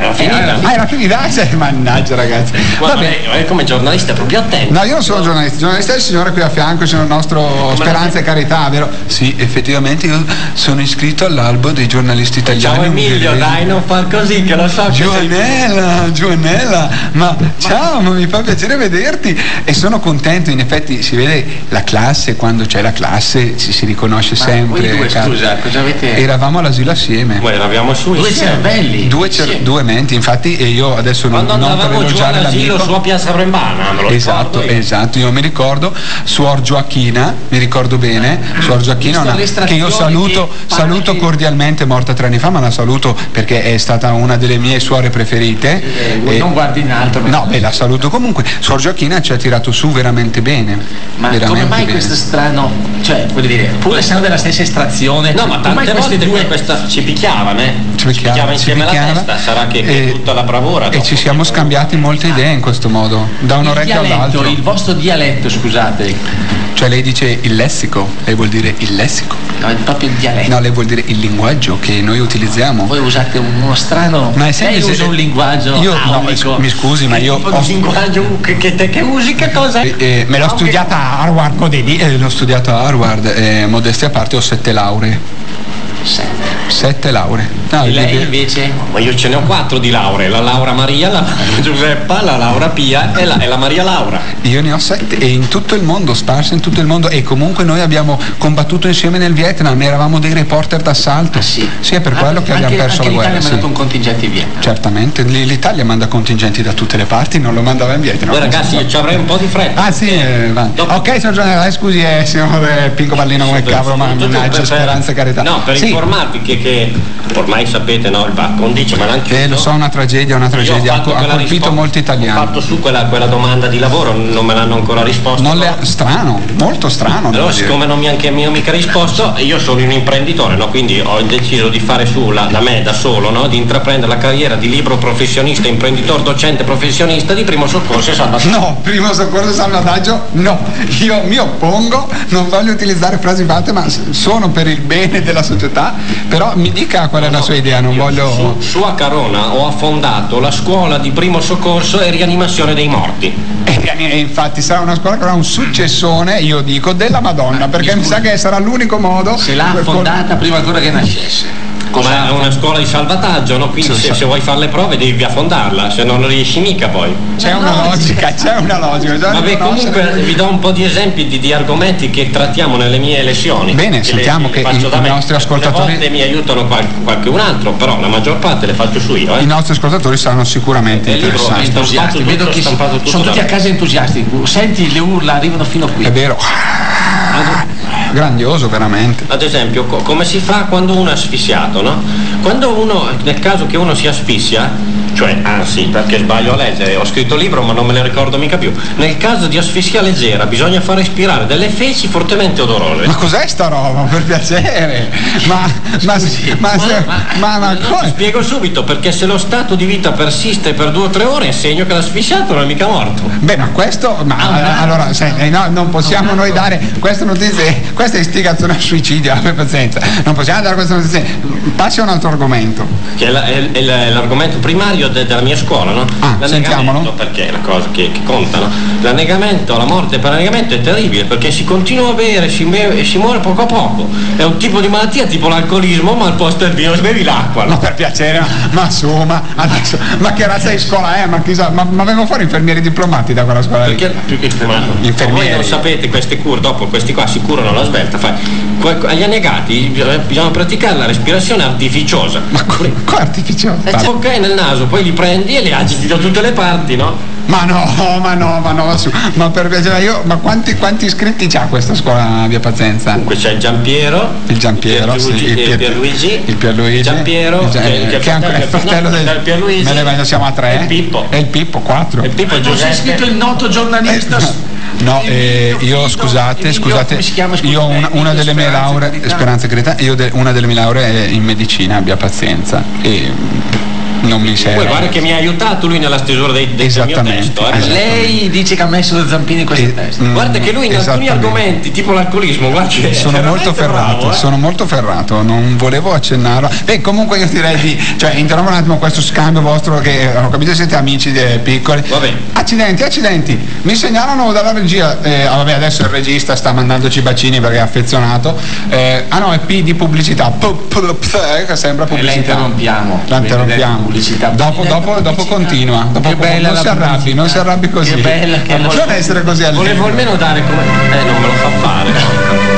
era finita. Ah, era finita? Cioè, mannaggia ragazzi. Guarda, lei come giornalista è proprio attento. No, io non sono giornalista, il giornalista è il signore qui a fianco, il signor nostro Speranza e Carità, vero? Sì, effettivamente io sono iscritto all'albo dei giornalisti italiani. Ciao Emilio, ungheresi. dai, non far così che lo so che Gioanella, Gioanella, ma ciao, ma mi fa piacere vederti e sono contento, in effetti si vede la classe, quando c'è la classe ci si riconosce Ma sempre. voi due, cara. scusa, cosa avete? Eravamo all'asilo assieme. Ma eravamo su Due insieme. cervelli. Due, cer- due menti, infatti, e io adesso non, Quando non per andavamo giù elogiare all'asilo l'amico. su a Piazza Brembana, me lo Esatto, ricordo io. esatto, io mi ricordo Suor Gioacchina, mi ricordo bene, Suor Gioacchina, Visto una, le che io saluto, che saluto parli- cordialmente, morta tre anni fa, ma la saluto perché è stata una delle mie suore preferite. Eh, E- non guardi in alto. No, beh, la saluto comunque. Suor Gioacchina ci ha tirato su veramente bene. Ma veramente come mai bene. questo strano, cioè, voglio dire, pur essendo della stessa estrazione, No, ma come mai tante questi volte due questa ci picchiavano, eh? Ci picchiava, ci insieme picchiava, alla testa, sarà che, che e- tutta la bravura. E dopo. ci siamo scambiati molte idee in questo modo, da un il orecchio dialetto, all'altro. il vostro dialetto, scusate, Cioè lei dice il lessico, lei vuol dire il lessico. no, è proprio il dialetto. No, lei vuol dire il linguaggio che noi utilizziamo. Voi usate uno strano, Ma è lei semplice- usa un linguaggio Io no, aulico. mi scusi, ma io Tipo ho di linguaggio che, che, te- che usi, che cosa? Eh, eh, me l'ho Anche- studiata a Harvard, Codedi, eh, l'ho studiato a Harvard, eh, modestia a parte ho sette lauree. Sette. Sette lauree. No, E lei di- invece? Ma io ce ne ho quattro di lauree, la Laura Maria, la Giuseppa, la Laura Pia e la, e la Maria Laura. Io ne ho sette e in tutto il mondo, sparse in tutto il mondo, e comunque noi abbiamo combattuto insieme nel Vietnam, eravamo dei reporter d'assalto. Ah, sì. Sì, è per Ah, quello che anche- abbiamo perso anche la guerra. l'Italia ha Sì. mandato un contingente in Vietnam. Certamente, L- l'Italia manda contingenti da tutte le parti, non lo mandava in Vietnam. Voi ragazzi, io ci avrei un po' di fretta. Ah sì, eh, va. Dopo- Ok, signor Giovanni, scusi, eh, signor Pinco Ballino come cavolo, ma Tutto mannaggia, per- speranza e carità. No, per Sì. informarvi che, che ormai sapete, no, il Baccon dice, ma l'anche Eh, lo so, una tragedia, una tragedia, ha, co- ha colpito molti Ho italiani. fatto su quella, quella domanda di lavoro, non me l'hanno ancora risposto. Non le ha- strano, molto strano. devo Allora, dire. siccome non mi ha mi ha mica risposto, io sono un imprenditore, no? Quindi ho deciso di fare su la, da me da solo, no? Di intraprendere la carriera di libero professionista, imprenditore, docente professionista di primo soccorso e salvataggio. No, primo soccorso e salvataggio, no. Io mi oppongo, non voglio utilizzare frasi fatte, ma s- sono per il bene della società, però mi dica qual è la sua idea, non Io voglio... Su, su a Carona ho affondato la scuola di primo soccorso e rianimazione dei morti. E, e infatti sarà una scuola che avrà un successone, io dico, della Madonna, perché mi sa che sarà l'unico modo... Se l'ha affondata prima ancora che nascesse. Ma è una scuola di salvataggio, no? Quindi se, se vuoi fare le prove devi affondarla, se no non riesci mica poi. C'è una logica, c'è una logica. bisogna Vabbè, riconoscere. comunque vi do un po' di esempi di, di argomenti che trattiamo nelle mie lezioni. Bene, le- sentiamo le che faccio i- da i me. nostri ascoltatori- A volte mi aiutano qual- qualche un altro, però la maggior parte le faccio su io. Eh. I nostri ascoltatori saranno sicuramente È libero, interessati. è Entusiasti, tutto, vedo che stampato tutto sono tutti da a me. casa entusiasti. Senti, le urla arrivano fino qui. È vero. Grandioso, veramente. Ad esempio, co- come si fa quando uno è asfissiato, no? Quando uno, nel caso che uno si asfissia, cioè, anzi, perché sbaglio a leggere, ho scritto il libro ma non me ne ricordo mica più. Nel caso di asfissia leggera bisogna far respirare delle feci fortemente odorose. Ma cos'è sta roba, per piacere? Ma, ma, ma, se- ma, ma No, ti come? spiego subito, perché se lo stato di vita persiste per due o tre ore è segno che l'asfissiato non è mica morto. Beh, ma questo, ma Ah, allora, sai, eh, no, non possiamo noi dare queste notizie, questa è istigazione al suicidio, abbi pazienza, non possiamo dare queste notizie. Passi a un altro argomento. Che è, la- è- è la- è l'argomento primario de- della mia scuola, no? Ah, L'annegamento, sentiamolo. perché è la cosa che, che conta, no? L'annegamento, la morte per annegamento è terribile perché si continua a bere si me- e si muore poco a poco. È un tipo di malattia tipo l'alcolismo, ma al posto del vino bevi l'acqua. Ma No? per piacere, ma, ma su, ma adesso, ma che razza di scuola è? Ma chissà, ma, ma vengono fuori infermieri diplomati da quella scuola lì? Perché più che ma, Infermieri. voi non sapete queste cure, dopo questi qua si curano alla svelta. Fai, que- agli annegati bisogna, bisogna praticare la respirazione artificiosa. Ma come artificioso? E c'è ok nel naso, poi li prendi e li agiti da tutte le parti, no? Ma no, ma no, ma no, ma su, ma per piacere, io, ma quanti, quanti iscritti c'ha questa scuola, abbia pazienza? Comunque c'è il Giampiero, Il Giampiero, il sì, Pierluigi, il Pier- Pierluigi, il Pierluigi, il Giampiero, il Gia- che- che è che è anche- è il fratello no, del del Pierluigi, me ne vai, siamo a tre, e il Pippo. e il Pippo, quattro. E il Pippo è Non c'è scritto Giuseppe. il noto giornalista. No, eh, io scusate, il scusate, come si chiama, scusa, io ho una, eh, una delle mie Speranza e lauree, Carità. Speranza e Carità, io de- una delle mie lauree è in medicina, abbia pazienza. E Non mi serve. Poi guarda che mi ha aiutato lui nella stesura dei, del mio testo. Eh. Lei dice che ha messo le zampine in questo testo. Mm, Guarda che lui in alcuni argomenti, tipo l'alcolismo, guarda che sono è molto ferrato, bravo, eh. sono molto ferrato, non volevo accennarlo. Beh, comunque io direi di, cioè, interrompo un attimo questo scambio vostro che ho capito che siete amici dei piccoli. Va bene. Accidenti, accidenti, mi segnalano dalla regia, eh, ah, vabbè, adesso il regista sta mandandoci bacini perché è affezionato. Eh, ah no, è P di pubblicità, p, p, p, eh, che sembra pubblicità. E la interrompiamo. La interrompiamo. Pubblicità. Dopo, dopo, dopo continua. Dopo, Che bella non la si arrabbi, pubblicità. non si arrabbi così. Che bella che è. Non essere così allegro. Volevo almeno dare come. Eh, non me lo fa fare.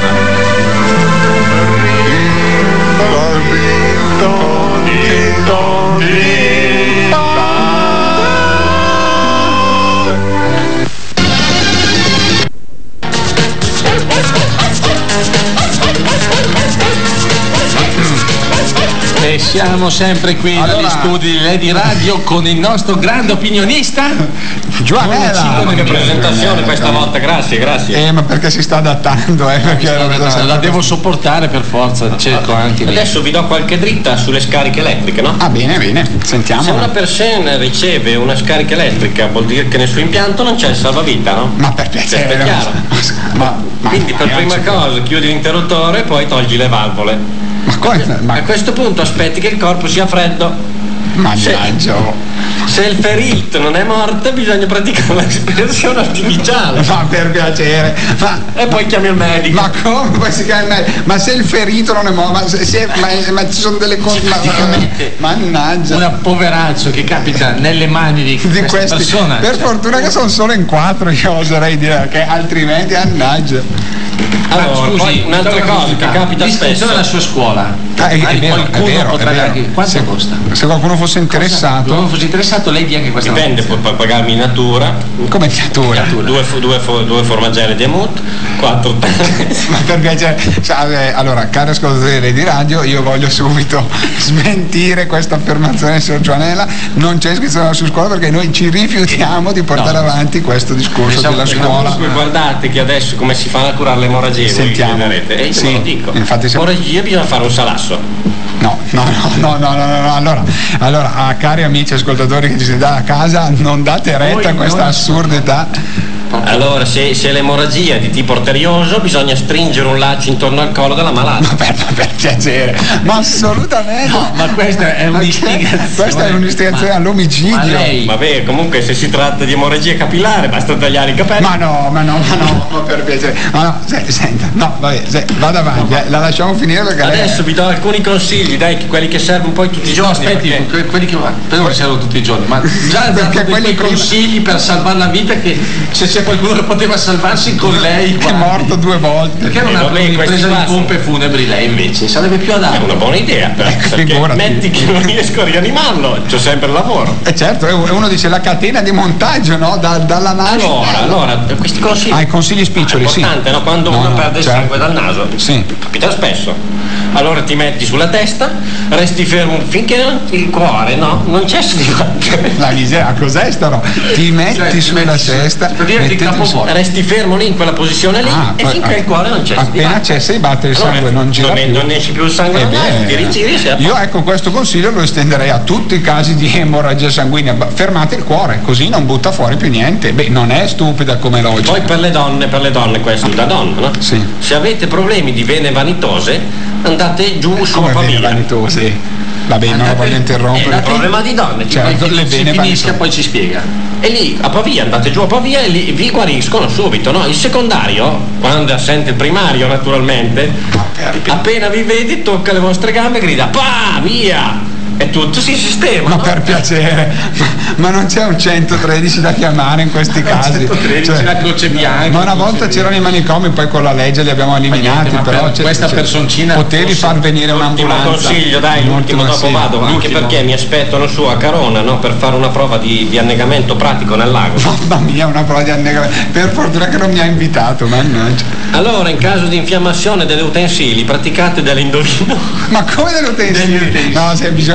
E siamo sempre qui Allora- negli studi di Lady Radio con il nostro grande opinionista Giovanella. Che presentazione questa volta, grazie, grazie. Eh, ma perché si sta adattando, eh? Perché era venuto la sempre- devo sopportare per forza, cerco anche lì. Adesso vi do qualche dritta sulle scariche elettriche, no? Ah, bene, bene, Se sentiamo. una persona riceve una scarica elettrica vuol dire che nel suo impianto non c'è il salvavita, no? Ma per piacere. Questo è chiaro. Ma, ma- Quindi per ma- prima cosa chiudi l'interruttore e poi togli le valvole. Ma come? Ma A questo punto aspetti che il corpo sia freddo. mannaggia. Se il ferito non è morto bisogna praticare una respirazione artificiale. Ma per piacere. Ma, E poi chiami il medico. ma come poi si chiama il medico? Ma se il ferito non è morto, ma, se, se- ma, ma ci sono delle cose. Ma, mannaggia. Un poveraccio che capita nelle mani di, Di questa questi, persona. per Cioè, fortuna che sono solo in quattro, io oserei dire che altrimenti mannaggia. Allora, scusi, poi un'altra cosa che capita l'iscrizione spesso. alla sua scuola. Ah, è, è Magari vero, è qualcuno vero, potrà è vero. dargli- quanto se, costa? se qualcuno fosse Se interessato, qualcuno fosse interessato lei dia anche questa Dipende, notizia. puoi puoi pagarmi in natura. come miniatura. Due, fu- due, fu- due formagelle di Amut, quattro Ma per piacere, cioè, allora, cari ascoltatori di radio, io voglio subito smentire questa affermazione, signor Giovanella. Non c'è iscrizione alla sua scuola perché noi ci rifiutiamo di portare No. avanti questo discorso Diciamo della che scuola. comunque guardate che adesso come si fanno a curare le emorragie, voi Sentiamo. chiederete. E io Sì, ve lo dico. infatti siamo- Emorragie bisogna fare un salasso. No, no, no, no, no, no, no. Allora, allora ah, cari amici ascoltatori che ci siete a casa, non date retta a questa assurdità. Allora, se, se l'emorragia è di tipo arterioso, bisogna stringere un laccio intorno al collo della malata. Ma per, per piacere, ma assolutamente. No, ma questa è Ma che- un'istigazione. Questa è un'istigazione Ma- all'omicidio. ma lei- Vabbè, comunque se si tratta di emorragia capillare basta tagliare i capelli. Ma no, ma no, ma no, ma per piacere. Ma no, se- senta, no, vabbè, se- vada avanti, eh, la lasciamo finire perché lei- Adesso vi do alcuni consigli, dai, che- quelli che servono poi tutti i No, giorni. aspetti, perché- que- quelli che però servono tutti i giorni, ma già ha dato Perché dei quelli quei con- consigli per salvare la vita che se c'è qualcuno che poteva salvarsi con lei che è guardi. morto due volte. Perché non Eh, ha vabbè, un'impresa questi di qua sono- pompe funebri lei invece? Sarebbe più È adatto. una buona idea, però, perché figurati. metti che non riesco a rianimarlo, c'ho sempre il lavoro. E certo, e uno dice la catena di montaggio, no? Da- dalla nascita. Allora, allora, questi consigli. Ah, i consigli spiccioli, è sì. importante, no? Quando No, uno no, perde il certo. sangue dal naso. Sì. Capita spesso. Allora ti metti sulla testa, resti fermo finché non- il cuore, no? Non cessa di battere. La miseria, cos'è sta roba? Ti metti Cioè, ti sulla metti su- testa, per dire di mettiti capo su- fuori. Resti fermo lì in quella posizione lì Ah, e poi- finché il cuore non cessa di appena battere. cessa di battere il Allora, sangue non gira non, più. non esce più il sangue Eh dal naso, beh, ti rigiri, sei a io ecco questo consiglio lo estenderei a tutti i casi di emorragia sanguigna. Ba- fermate il cuore, così non butta fuori più niente. Beh, non è stupida come logica. Poi per le donne, per le donne questo da donna, no? Sì. Se avete problemi di vene vanitose, andate giù su Come vene Pavia. vanitose? Vabbè, non la Andate- voglio È interrompere. il problema di donne, Certo, tipo, le Se vene finisca vanitose. poi ci spiega. e lì a Pavia, andate giù a Pavia e lì vi guariscono subito, no? Il secondario, quando è assente il primario naturalmente, appena vi vedi tocca le vostre gambe e grida pa, via! E tutto si sistema. Ma no? per piacere, ma, ma non c'è un centotredici da chiamare in questi casi. centotredici, Cioè, la croce bianca. ma una volta c'erano i manicomi, poi con la legge li abbiamo eliminati, niente, ma però per c'è- questa c'è- personcina potevi forse far venire L'ultimo un'ambulanza. consiglio, dai, l'ultimo dopo sì. vado, anche L'ultimo. perché mi aspettano su a Carona, no? Per fare una prova di, di annegamento pratico nel lago. Mamma mia, una prova di annegamento. Per fortuna che non mi ha invitato, mannaggia. Allora, in caso di infiammazione delle utensili, praticate dell'indovino. Ma come degli utensili? No, se bisogna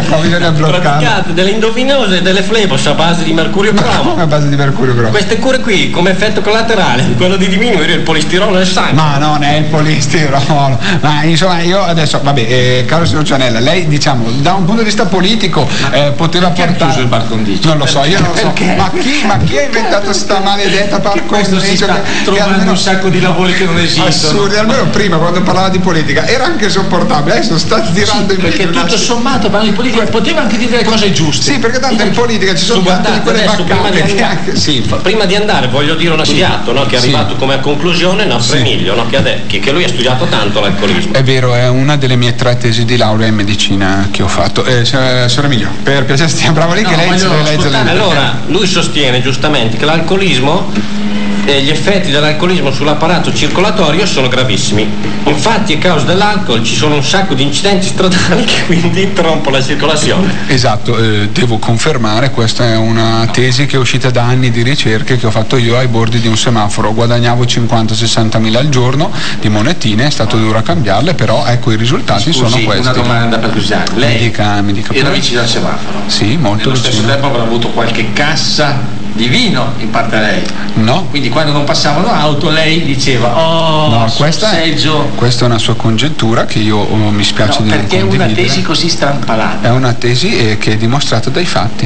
qua bisogna bloccare. Praticate delle indovinose, delle flebos a base di mercurio cromo. A base di mercurio cromo. Queste cure qui, come effetto collaterale, quello di diminuire il polistirolo nel sangue. Ma non è il polistirolo. Ma insomma, io adesso, vabbè, eh, caro signor Cianella, lei diciamo, da un punto di vista politico eh, poteva portare. Il bar condicio? Non lo so, io non lo so. Perché? Ma chi, ma chi ha inventato sta maledetta par Questo si sta trovando almeno un sacco di lavori che non esistono. Assurdi, almeno prima quando parlava di politica era anche sopportabile, adesso sta tirando sì, in perché tutto sommato parlando di politica poteva anche dire le cose giuste. Sì, perché tanto in politica ci sono tante di quelle vaccate che anche sì. Prima di andare voglio dire una sfiato, no, che è arrivato sì. come a conclusione il nostro sì. Emilio, no, che, ha detto, che lui ha studiato tanto l'alcolismo. È vero, è una delle mie tre tesi di laurea in medicina che ho fatto. Eh, signor Emilio, per piacere stiamo bravo lì no, che lei ci legge le. Allora, lui sostiene giustamente che l'alcolismo e gli effetti dell'alcolismo sull'apparato circolatorio sono gravissimi. Infatti a causa dell'alcol ci sono un sacco di incidenti stradali che quindi interrompono la circolazione. Esatto, eh, devo confermare, questa è una tesi che è uscita da anni di ricerche che ho fatto io ai bordi di un semaforo. Guadagnavo cinquanta sessanta mila al giorno di monetine, è stato duro a cambiarle, però ecco i risultati Scusi, sono questi. Una domanda per curiosità. Lei mi dica, mi dica era vicino al semaforo? Sì, molto Nello vicino. Nello stesso tempo avrà avuto qualche cassa di vino in parte a lei? No. Quindi quando non passavano auto lei diceva oh no, questa è, questa è una sua congettura che io oh, mi spiace no, di non condividere. Perché è una tesi così strampalata? È una tesi eh, che è dimostrata dai fatti.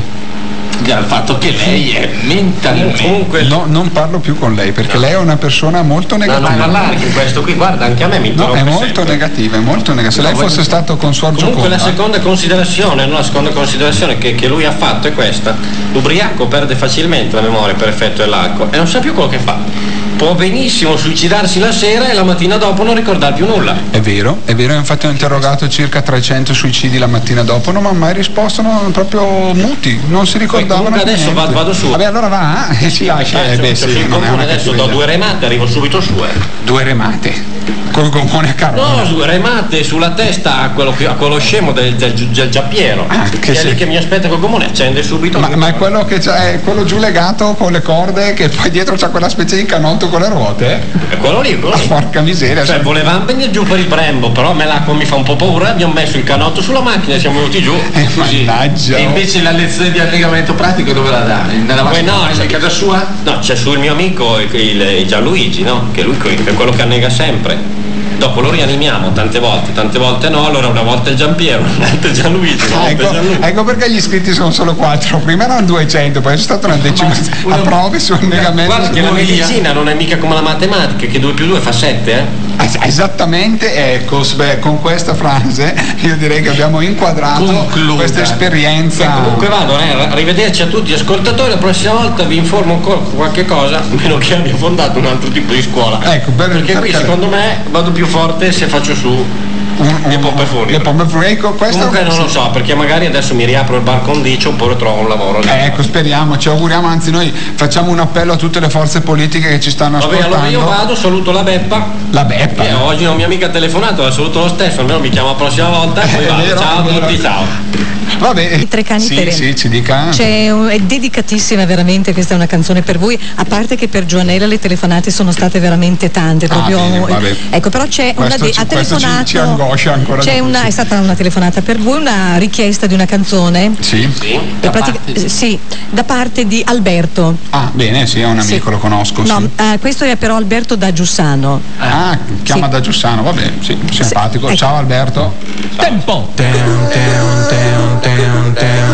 Dal fatto che lei è mentalmente comunque no, non parlo più con lei perché no. lei è una persona molto negativa. No, non parlare che questo qui, guarda, anche a me mi interrompe. No, è molto sempre. negativa, è molto negativa. Se no, lei fosse voglio... stato consorzio comunque Conda. la seconda considerazione, no, la seconda considerazione che, che lui ha fatto è questa: l'ubriaco perde facilmente la memoria per effetto dell'alcol e non sa più quello che fa. Può benissimo suicidarsi la sera e la mattina dopo non ricordare più nulla. È vero, è vero, infatti ho interrogato circa trecento suicidi la mattina dopo, non mi hanno mai risposto, non, proprio muti, non si ricordavano. Comunque adesso vado, vado su. Vabbè, allora va e ci lascia. Eh, beh, sì, non è una adesso do due remate, arrivo subito su. Eh. Due remate? Col gommone a carbone? No, due remate sulla testa a quello, a quello scemo del, del, del Giappiero. Ah, che, che è lì che mi aspetta col gommone, accende subito. Ma, ma è quello che c'è, è quello giù legato con le corde che poi dietro c'ha quella specie di canotto con le ruote? È quello lì, quello lì. Porca miseria. Cioè, volevamo venire giù per il Brembo, però a me l'acqua mi fa un po' paura, abbiamo messo il canotto sulla macchina e siamo venuti giù. Eh, mannaggia. E invece la lezione di allegamento pratico dove la dà? Nella Poi no, in casa sua? No, c'è su il mio amico il, il, il Gianluigi, no? Che lui è quello che annega sempre. Dopo lo rianimiamo tante volte, tante volte no, allora una volta il Giampiero, una volta il Gianluigi, una volta ecco, il Gianluigi. Ecco perché gli iscritti sono solo quattro, prima erano duecento, poi è stata una decima a prove sul negamento. Guarda che la medicina non è mica come la matematica, che due più due fa sette, eh? Esattamente, ecco, beh, con questa frase io direi che abbiamo inquadrato Concluda. questa esperienza. E comunque vado, eh, arrivederci a tutti gli ascoltatori, la prossima volta vi informo ancora qualche cosa, a meno che abbia fondato un altro tipo di scuola. Ecco, per, perché qui secondo me vado più forte se faccio su un, un, le pompe funebri. Le pompe funebri, ecco, questo comunque non lo so, perché magari adesso mi riapro il bar condicio oppure trovo un lavoro. Eh, ecco, speriamo, ci auguriamo, anzi noi facciamo un appello a tutte le forze politiche che ci stanno Vabbè, ascoltando. Allora io vado, saluto la Beppa. La Beppa? Eh, oggi non mi ha mica telefonato, la saluto lo stesso, almeno mi chiama la prossima volta e poi vado. Ciao a tutti, ciao. Vabbè, I tre cani sì, Tereni. sì, ci dica. C'è un, è dedicatissima veramente, questa è una canzone per voi, a parte che per Giovanella le telefonate sono state veramente tante, proprio. Ah, bene, vabbè. Ecco, però c'è questo una de- ci, ha telefonato. Ci, ci angoscia ancora. C'è una, è stata una telefonata per voi, una richiesta di una canzone. Sì. Sì. Da, pratica- parte. Sì, da parte di Alberto. Ah, bene, sì, è un amico, sì. lo conosco. No, sì. eh, questo è però Alberto da Giussano. Ah, chiama sì. da Giussano, vabbè, sì, simpatico. Sì, ecco. Ciao Alberto. Tempo. Down, down, down, down, down.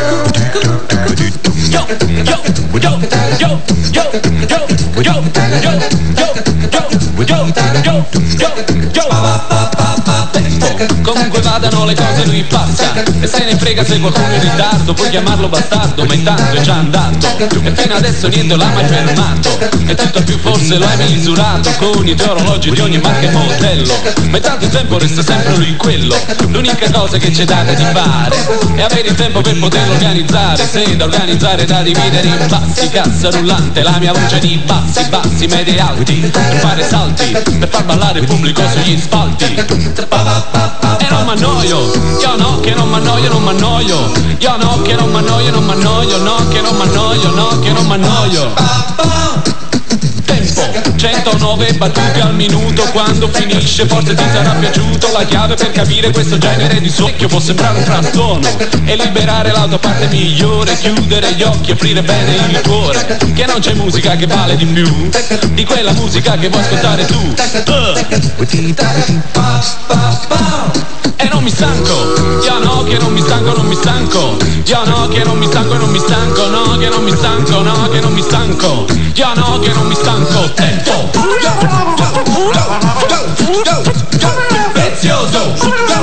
Yo, yo, yo, yo, yo, yo, yo, yo, yo, yo, yo, yo, yo, yo. Comunque vadano le cose lui passa e se ne frega se qualcuno è in ritardo, puoi chiamarlo bastardo, ma intanto è già andato e fino adesso niente l'ha mai fermato e tutto più forse lo hai misurato con i tuoi orologi di ogni marca e modello, ma intanto il tempo resta sempre lui quello, l'unica cosa che c'è da di fare è avere il tempo per poterlo organizzare, se da organizzare da dividere in bassi, cassa rullante, la mia voce di bassi, bassi, medi e alti, per fare salti, per far ballare il pubblico sugli spalti. E non m'annoio, io no che non m'annoio, non m'annoio, io no che non m'annoio, non m'annoio, no che non m'annoio, no che non m'annoio. Tempo, centonove battute al minuto. Quando finisce forse ti sarà piaciuto. La chiave per capire questo genere di suono può sembrare un frastuono e liberare la tua parte migliore. Chiudere gli occhi, aprire bene il cuore, che non c'è musica che vale di più di quella musica che vuoi ascoltare tu. uh. E non mi stanco, io no che non mi stanco, non mi stanco. Io no che non mi stanco e non mi stanco. No che non mi stanco, no che non mi stanco. Io no che non mi stanco. Tempo prezioso.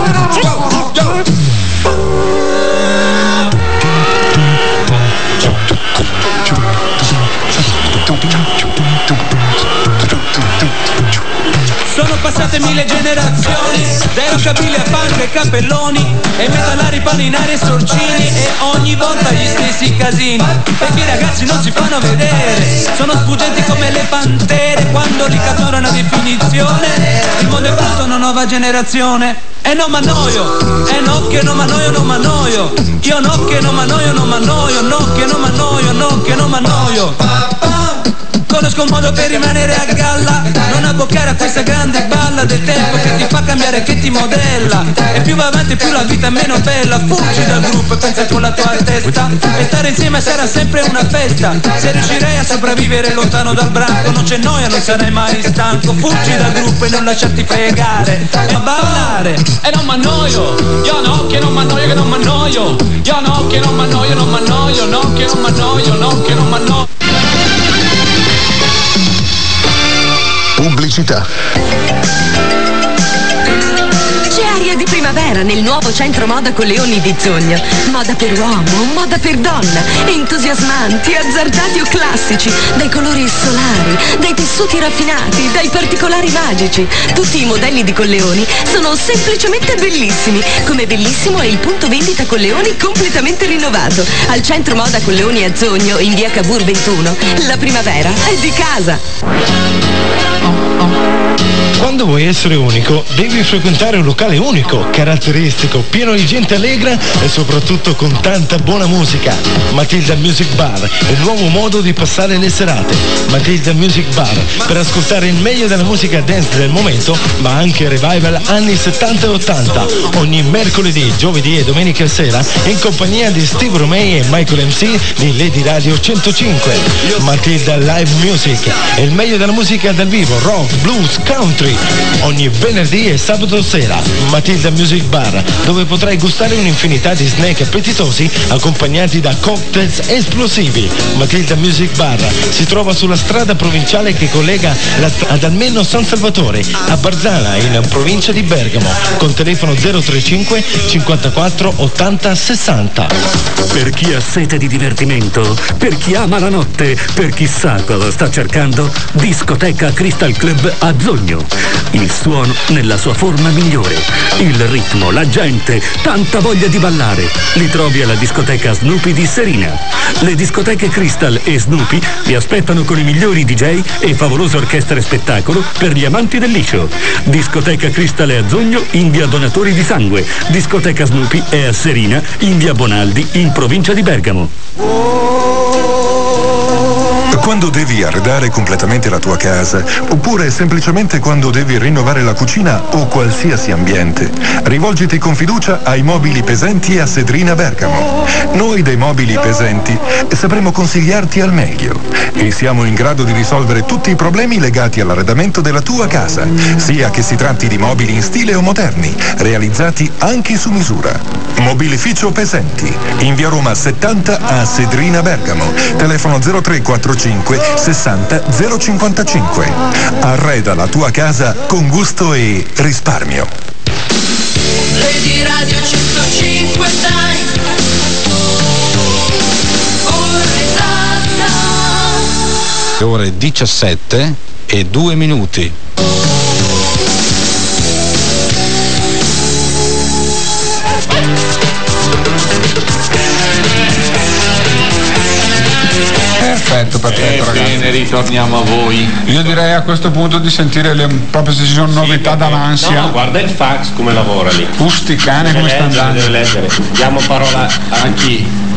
Sono passate mille generazioni, dai rockabilly a punk e cappelloni, e metallari, paninari e sorcini, e ogni volta gli stessi casini, perché i ragazzi non si fanno vedere, sono sfuggenti come le pantere, quando li cattura una definizione, il mondo è pronto a una nuova generazione. E non m'annoio, e no che non m'annoio, non m'annoio, io no che non m'annoio, non m'annoio, no che non m'annoio, no che non m'annoio. Conosco un modo per rimanere a galla, non abboccare a questa grande balla del tempo che ti fa cambiare, che ti modella. E più va avanti più la vita è meno bella. Fuggi dal gruppo e pensa con la tua testa, e stare insieme sarà sempre una festa. Se riuscirei a sopravvivere lontano dal branco, non c'è noia, non sarai mai stanco. Fuggi dal gruppo e non lasciarti fregare, e a ballare. E non m'annoio, io no che non m'annoio, che non m'annoio. Io no che non m'annoio, non m'annoio, no che non m'annoio, no che non m'annoio. Pubblicità. C'è aria di primavera nel nuovo centro moda Colleoni di Zogno. Moda per uomo, moda per donna, entusiasmanti, azzardati o classici, dai colori solari, dai tessuti raffinati, dai particolari magici. Tutti i modelli di Colleoni sono semplicemente bellissimi, come bellissimo è il punto vendita Colleoni completamente rinnovato. Al centro moda Colleoni a Zogno, in via Cavour ventuno, la primavera è di casa. Quando vuoi essere unico, devi frequentare un locale unico, caratteristico, pieno di gente allegra e soprattutto con tanta buona musica. Matilda Music Bar, il nuovo modo di passare le serate. Matilda Music Bar, per ascoltare il meglio della musica dance del momento, ma anche revival anni settanta e ottanta, ogni mercoledì, giovedì e domenica sera, in compagnia di Steve Romei e Michael M C di Lady Radio centocinque. Matilda Live Music, il meglio della musica dal vivo, rock, blues, country, ogni venerdì e sabato sera. Matilda Music Bar, dove potrai gustare un'infinità di snack appetitosi accompagnati da cocktails esplosivi. Matilda Music Bar si trova sulla strada provinciale che collega la, ad almeno San Salvatore a Barzana, in provincia di Bergamo, con telefono zero trentacinque cinquantaquattro ottanta sessanta. Per chi ha sete di divertimento, per chi ama la notte, per chi sa cosa sta cercando, Discoteca Crystal Club a Zogno. Il suono nella sua forma migliore, il ritmo, la gente, tanta voglia di ballare. Li trovi alla discoteca Snoopy di Serina. Le discoteche Crystal e Snoopy vi aspettano con i migliori D J e favolose orchestre spettacolo per gli amanti del liscio. Discoteca Crystal è a Zogno, in via Donatori di Sangue. Discoteca Snoopy è a Serina, in via Bonaldi, in provincia di Bergamo. Quando devi arredare completamente la tua casa, oppure semplicemente quando devi rinnovare la cucina o qualsiasi ambiente, rivolgiti con fiducia ai Mobili Pesenti a Sedrina Bergamo. Noi dei Mobili Pesenti sapremo consigliarti al meglio e siamo in grado di risolvere tutti i problemi legati all'arredamento della tua casa, sia che si tratti di mobili in stile o moderni, realizzati anche su misura. Mobilificio Pesenti, in via Roma settanta a Sedrina Bergamo, telefono zero tre quattro cinque sessanta zero cinquantacinque. Arreda la tua casa con gusto e risparmio. Lady Radio centocinque dai, Le ore diciassette e due minuti. Perfetto, perfetto, ragazzi. Bene, ritorniamo a voi. Io direi a questo punto di sentire le, proprio se ci sono novità dall'ansia. No, guarda il fax come lavora lì. Usticane come sta andando. Deve leggere. Diamo parola a chi?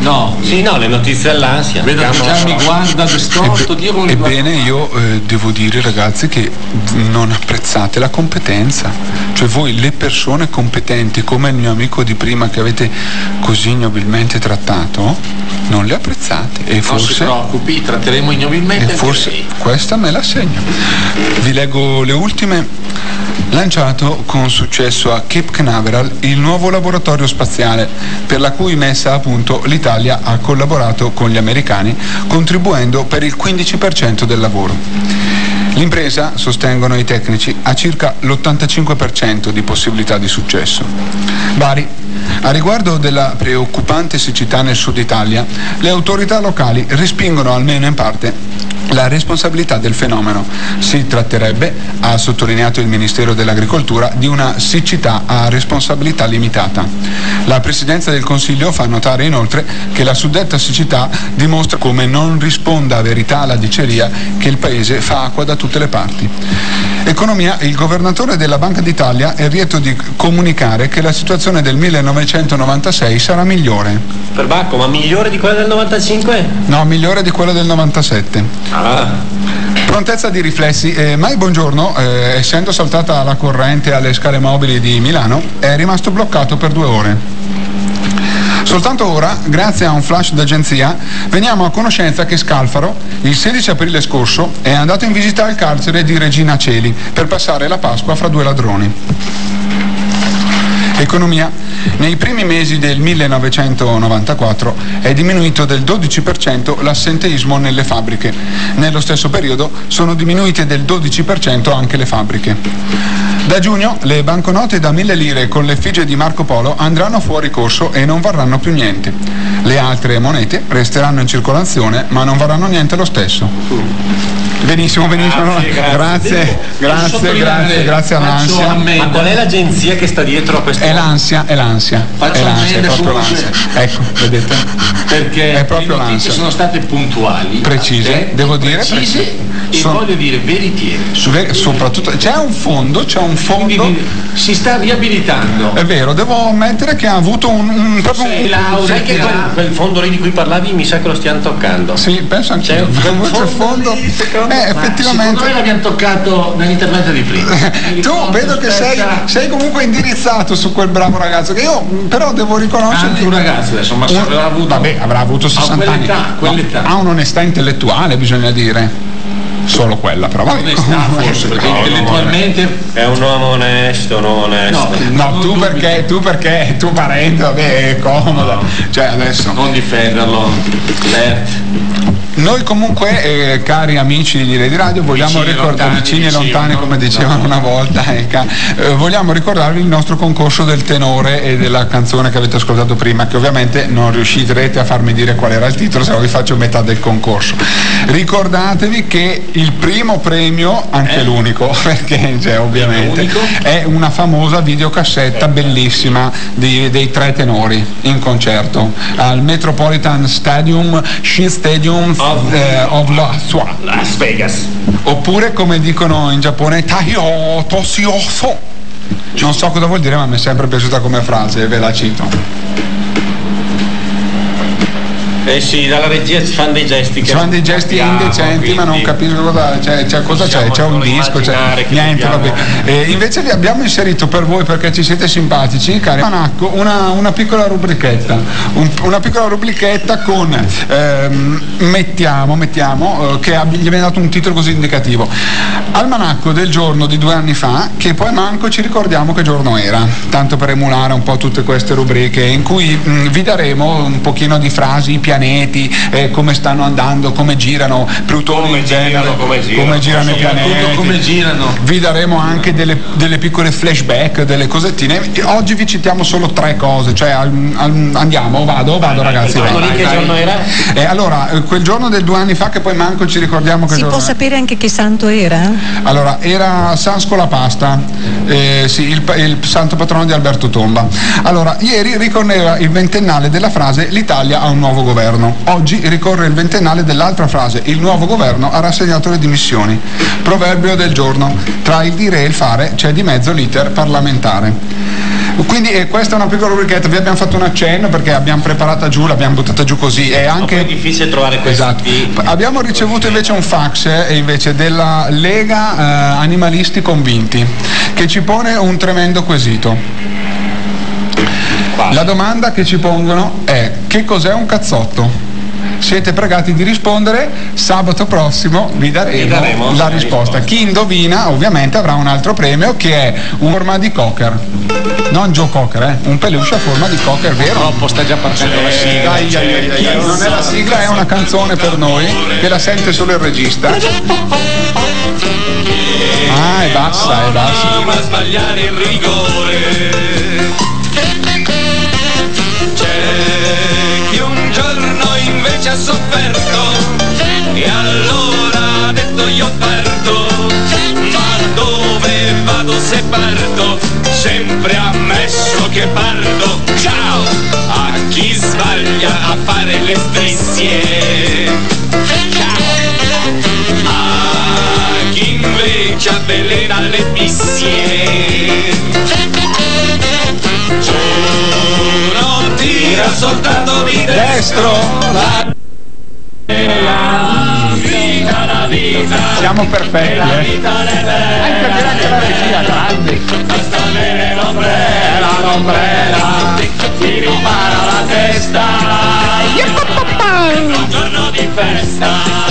No. Sì, no, le notizie all'ansia. Vedo che già mi guarda distorto. Ebbe- ebbene io eh, devo dire, ragazzi, che non apprezzate la competenza, cioè voi le persone competenti come il mio amico di prima che avete così ignobilmente trattato non le apprezzate e Non forse si preoccupi, tratteremo ignobilmente e anche forse lei. questa me la segno. Vi leggo le ultime. Lanciato con successo a Cape Canaveral il nuovo laboratorio spaziale, per la cui messa a punto l'Italia ha collaborato con gli americani, contribuendo per il quindici per cento del lavoro. L'impresa, sostengono i tecnici, ha circa l'ottantacinque per cento di possibilità di successo. Bari. A riguardo della preoccupante siccità nel sud Italia, le autorità locali respingono almeno in parte la responsabilità del fenomeno. Si tratterebbe, ha sottolineato il Ministero dell'Agricoltura, di una siccità a responsabilità limitata. La Presidenza del Consiglio fa notare inoltre che la suddetta siccità dimostra come non risponda a verità alla diceria che il Paese fa acqua da tutte le parti. Economia. Il governatore della Banca d'Italia è lieto di comunicare che la situazione del millenovecentonovantasei sarà migliore. Per Bacco, ma migliore di quella del novantacinque? No, migliore di quella del novantasette. Ah. Prontezza di riflessi. Eh, Mai Buongiorno, eh, essendo saltata la corrente alle scale mobili di Milano, è rimasto bloccato per due ore. Soltanto ora, grazie a un flash d'agenzia, veniamo a conoscenza che Scalfaro, il sedici aprile scorso, è andato in visita al carcere di Regina Coeli per passare la Pasqua fra due ladroni. Economia. Nei primi mesi del millenovecentonovantaquattro è diminuito del dodici per cento l'assenteismo nelle fabbriche. Nello stesso periodo sono diminuite del dodici per cento anche le fabbriche. Da giugno le banconote da mille lire con l'effigie di Marco Polo andranno fuori corso e non varranno più niente. Le altre monete resteranno in circolazione ma non varranno niente lo stesso. Benissimo, benissimo. Grazie, Grazie, grazie, grazie, grazie all'ansia. Ma qual è l'agenzia che sta dietro a questo? È l'ansia, è l'ansia. Faccio È l'ansia, è ammenda proprio su- l'ansia. Ecco, vedete? Perché È proprio le notizie l'ansia. sono state puntuali, Precise, attente, devo dire, precise precise. e Sono- voglio dire veritiere. Ve- Soprattutto c'è un fondo, c'è un fondo. Si sta riabilitando. È vero, devo ammettere che ha avuto un, un proprio Sei un- laurea, Sai che quel, quel fondo lì di cui parlavi mi sa che lo stiamo toccando. Sì, penso anche C'è un C'è fondo fondo. lì, secondo Eh, me. effettivamente. Secondo me l'abbiamo toccato nell'intervento di prima. Tu vedo che sei, sei comunque indirizzato su quel bravo ragazzo che io però devo riconoscere Anche un ragazzo adesso, ma se avrà avuto- vabbè, avrà avuto sessanta anni. quell'età, quell'età. No, ha un'onestà intellettuale, bisogna dire. Solo quella, però vabbè. Onestà forse, perché No, no, intellettualmente È un uomo onesto, non onesto. No, tu perché, tu perché, tu parente, vabbè, è comoda. Cioè adesso. non difenderlo. Certo. Noi comunque, eh, cari amici di Lady Radio, vogliamo Vicini, ricordare, lontani, vicini e vicini, lontani, come dicevano una volta, ecco, eh, vogliamo ricordarvi il nostro concorso del tenore e della canzone che avete ascoltato prima, che ovviamente non riuscirete a farmi dire qual era il titolo, se no vi faccio metà del concorso. Ricordatevi che il primo premio, anche Eh? l'unico, perché cioè, ovviamente, L'unico? è una famosa videocassetta bellissima di- dei tre tenori in concerto al Metropolitan Stadium, Shin Stadium Of- eh, of Las Las Vegas. oppure come dicono in Giappone Taio Tosioso. Non so cosa vuol dire, ma mi è sempre piaciuta come frase e ve la cito. Eh sì, dalla regia ci fanno dei gesti che Ci fanno dei gesti capiamo, indecenti, ma non quindi capisco cosa c'è, c'è, cosa c'è, c'è un possiamo disco, c'è immaginare che niente, dobbiamo- vabbè. Eh, invece vi abbiamo inserito per voi, perché ci siete simpatici, cari Manacco, una, una piccola rubrichetta, un- una piccola rubrichetta con ehm, mettiamo, mettiamo, eh, che abbi- gli abbiamo dato un titolo così indicativo. Almanacco del giorno di due anni fa, che poi manco ci ricordiamo che giorno era, tanto per emulare un po' tutte queste rubriche in cui mh, vi daremo un pochino di frasi, pianeti, eh, come stanno andando, come girano Plutone Come in genere, girano, come girano, come girano i soprattutto pianeti, come girano. vi daremo anche delle, delle piccole flashback, delle cosettine. Oggi vi citiamo solo tre cose, cioè al- al- andiamo, vado, vado ragazzi. Quel giorno vai, lì che vai. giorno era? Eh, allora, eh, quel giorno del due anni fa, che poi manco ci ricordiamo che Si giorno può è. sapere anche che santo era? Allora, era San Scolapasta, eh, sì, il, il santo patrono di Alberto Tomba. Allora, ieri ricorreva il ventennale della frase l'Italia ha un nuovo governo. Oggi ricorre il ventennale dell'altra frase, il nuovo governo ha rassegnato le dimissioni. Proverbio del giorno, tra il dire e il fare c'è di mezzo l'iter parlamentare. Quindi eh, questa è una piccola rubrichetta, vi abbiamo fatto un accenno perché abbiamo preparata giù, l'abbiamo buttata giù così. È anche è difficile trovare questi. Esatto. Abbiamo ricevuto invece un fax eh, invece della Lega eh, Animalisti Convinti, che ci pone un tremendo quesito. La domanda che ci pongono è: che cos'è un cazzotto? Siete pregati di rispondere, sabato prossimo vi daremo, vi daremo la risposta. risposta. Chi indovina ovviamente avrà un altro premio, che è una forma di cocker. Non Joe Cocker, eh? Un peluche a forma di cocker, vero? Troppo, sta già partendo la sigla. Ai, ai, ai, ai, ai. Non è la sigla, è una canzone per noi, che la sente solo il regista. Ah, è bassa, è bassa. Ma sbagliare il rigore. Ci ha sofferto e allora ha detto io parto, ma dove vado se parto? Sempre ammesso che parto. Ciao a chi sbaglia a fare le strisce, ciao a chi invece avvelena le bissie. Giuro tira soltanto di destro la La vita, la vita, siamo perfetti, la eh. vita è bella, anche perché la regia grande. Basta avere l'ombrella, l'ombrella, ti ripara la testa. È un giorno di festa.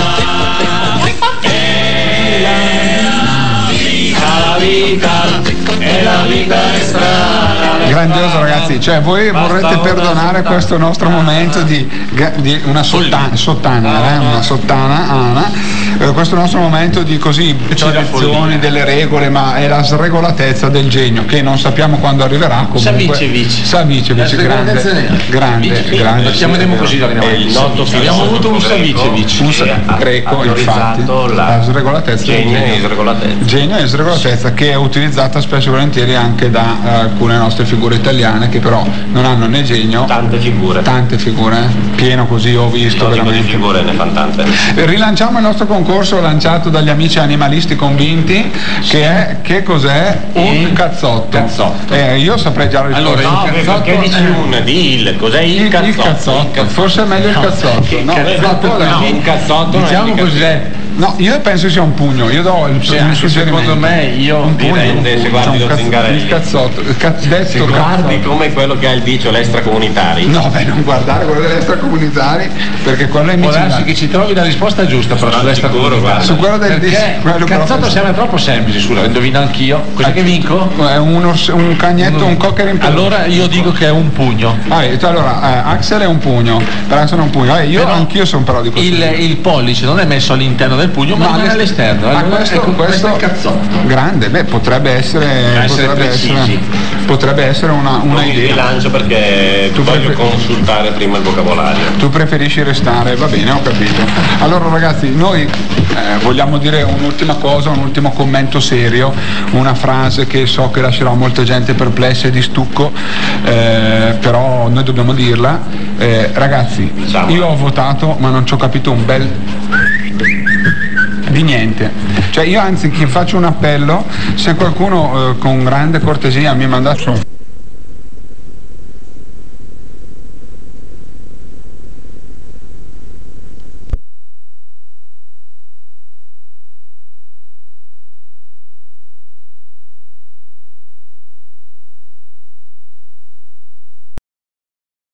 E la vita, la vita, e la vita è strana. Grandioso ragazzi, cioè voi vorrete perdonare questo nostro momento di, di una sottana, sottana, eh, una sottana Ana, eh, questo nostro momento di così citazioni delle regole, ma è la sregolatezza del genio che non sappiamo quando arriverà. Comunque Savicevic. Savicevic, grande, grande, grande. Lo chiameremo così, il noto. Abbiamo avuto un Savicevic, un sa- greco, infatti, la sregolatezza del genio. Genio e sregolatezza, che è utilizzata spesso e volentieri anche da uh, alcune nostre figure italiane che però non hanno né genio, tante figure, tante figure, pieno così ho visto veramente. Di figure ne fanno tante. Rilanciamo il nostro concorso lanciato dagli amici animalisti convinti, che è che cos'è un e cazzotto. cazzotto. Eh, io saprei già rispondere. Allora, no, cazzotto, perché dici un di il, cos'è il, il cazzotto? Il cazzotto, forse è meglio il cazzotto. No, cazzotto, no, no, un cazzotto diciamo cos'è. No, io penso sia un pugno, io do il sì, anche secondo me io un pugno, rende, un pugno, se guardi lo cazzo, Zingarelli, il cazzotto, il cazzo, detto se guardi cazzotto. come quello che ha il vicio l'extracomunitari. No, beh, non guardare quello degli extracomunitari, perché quello è può darsi che ci trovi la risposta giusta però sull'extracomunitari. Su quello del perché il cazzotto sembra troppo semplice, sulla indovino anch'io. Cos'è che vinco? È uno, un cagnetto, un cocker in pugno. Allora io dico che è un pugno. Ah, allora, eh, Axel è un pugno, Branson è un pugno. Eh, io però anch'io sono però di questo. Il, il pollice non è messo all'interno del pugno, ma, ma all'esterno. Ah, questo, ecco, questo, questo è il cazzotto. Grande, beh, potrebbe essere, essere potrebbe, essere potrebbe essere una, una idea. idea. Bilancio perché tu voglio prefer- consultare prima il vocabolario. Tu preferisci restare, va bene, ho capito. Allora ragazzi, noi eh, vogliamo dire un'ultima cosa, un ultimo commento serio, una frase che so che lascerà molta gente perplessa e di stucco, eh, però noi dobbiamo dirla. Eh, ragazzi, diciamo. Io ho votato ma non ci ho capito un bel di niente, cioè io anzi che faccio un appello, se qualcuno eh, con grande cortesia mi mandasse un